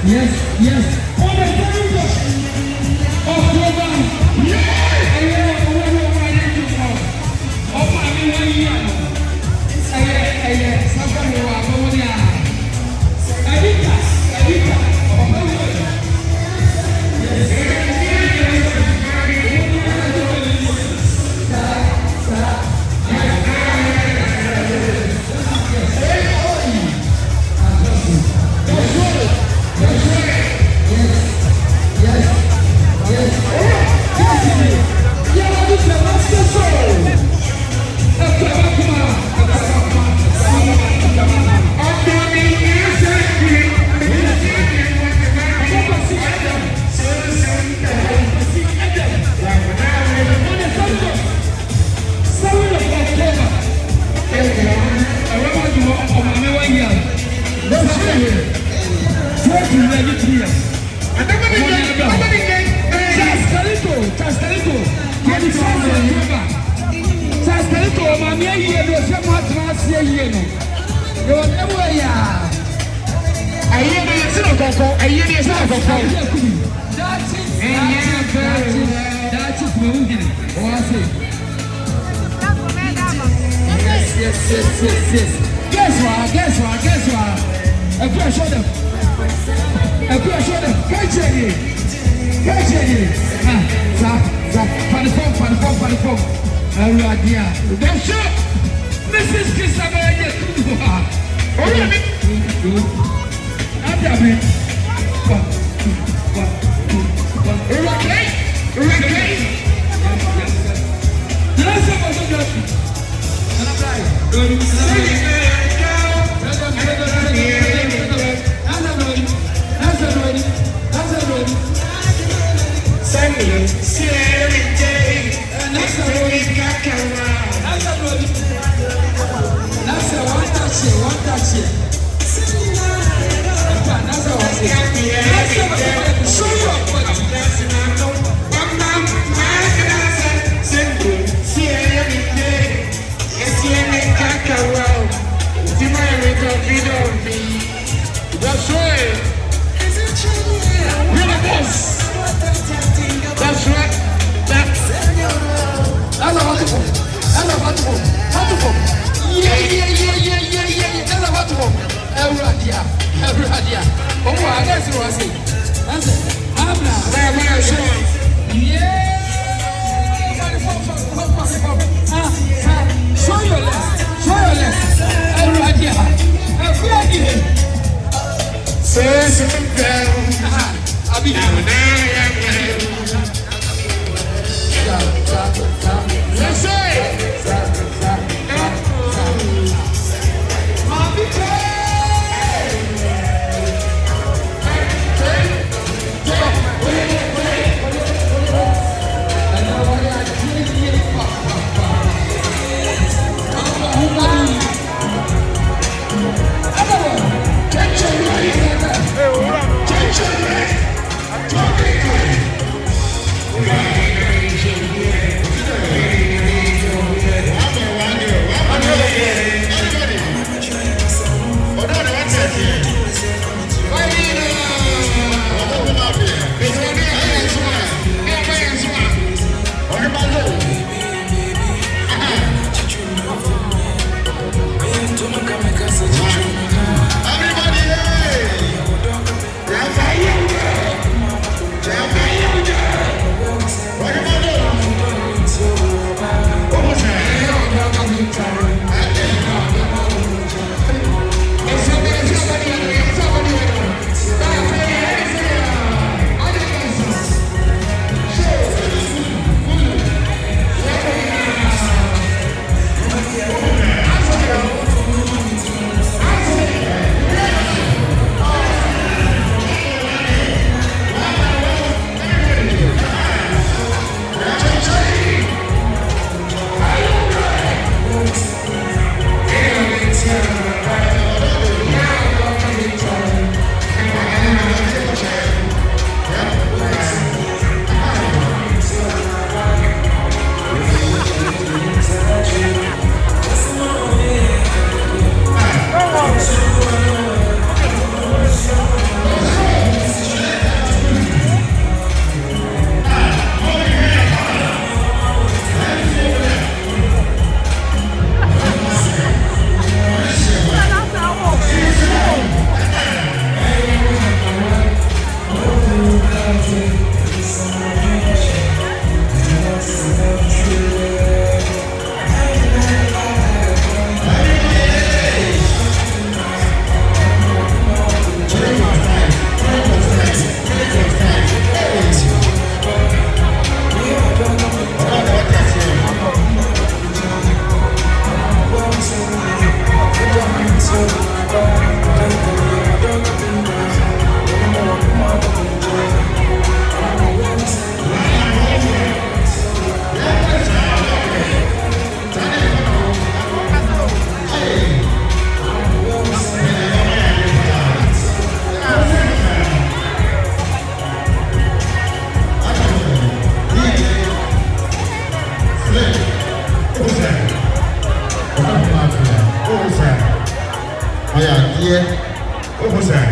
Speaker 9: Hey,
Speaker 3: Opo say.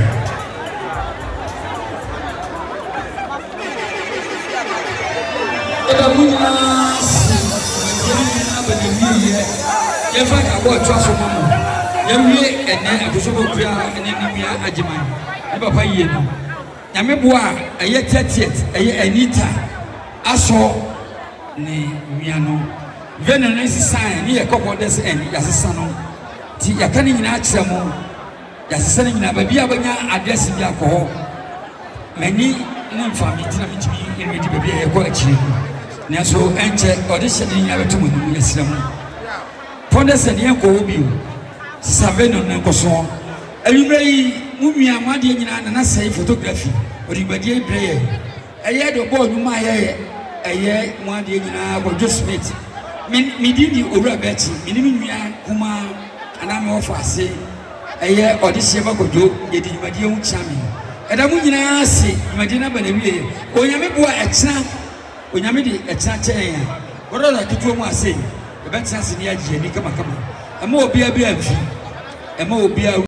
Speaker 1: Eda munya abademiye ye fa ka bo atwa so mamo ye wie ene akoso bo kua ene nimia agiman e papa yie no nyame bo a eye tiet eye anita aso ni mia no veno no sisan ni ye kokko des en yasesa no ti yakane nyina akire mo yasesa ni nyina ba bia banya address bia ko mani ne mfami tina mitimi ene di bia ye ko akire na so enche audition ni abeto mu ni yesira mu fondation ni enko obi o saveno ne nkoso awimre yi mu nua made nyina na sai photography odibadie ibreye eye do bo nyuma eye mu ade nyina go Smith mi didi owura bechi mi ni nua kuma ana me offer ase eye audition ba gojo yedi dibadie hu chami eda mu nyina ase dibadie na ba na wiye onyame bo a ekena onyame di ekena chen ya woro la tutu mu ase e betia se ni agye ni kama ema obi abi amfi ema obi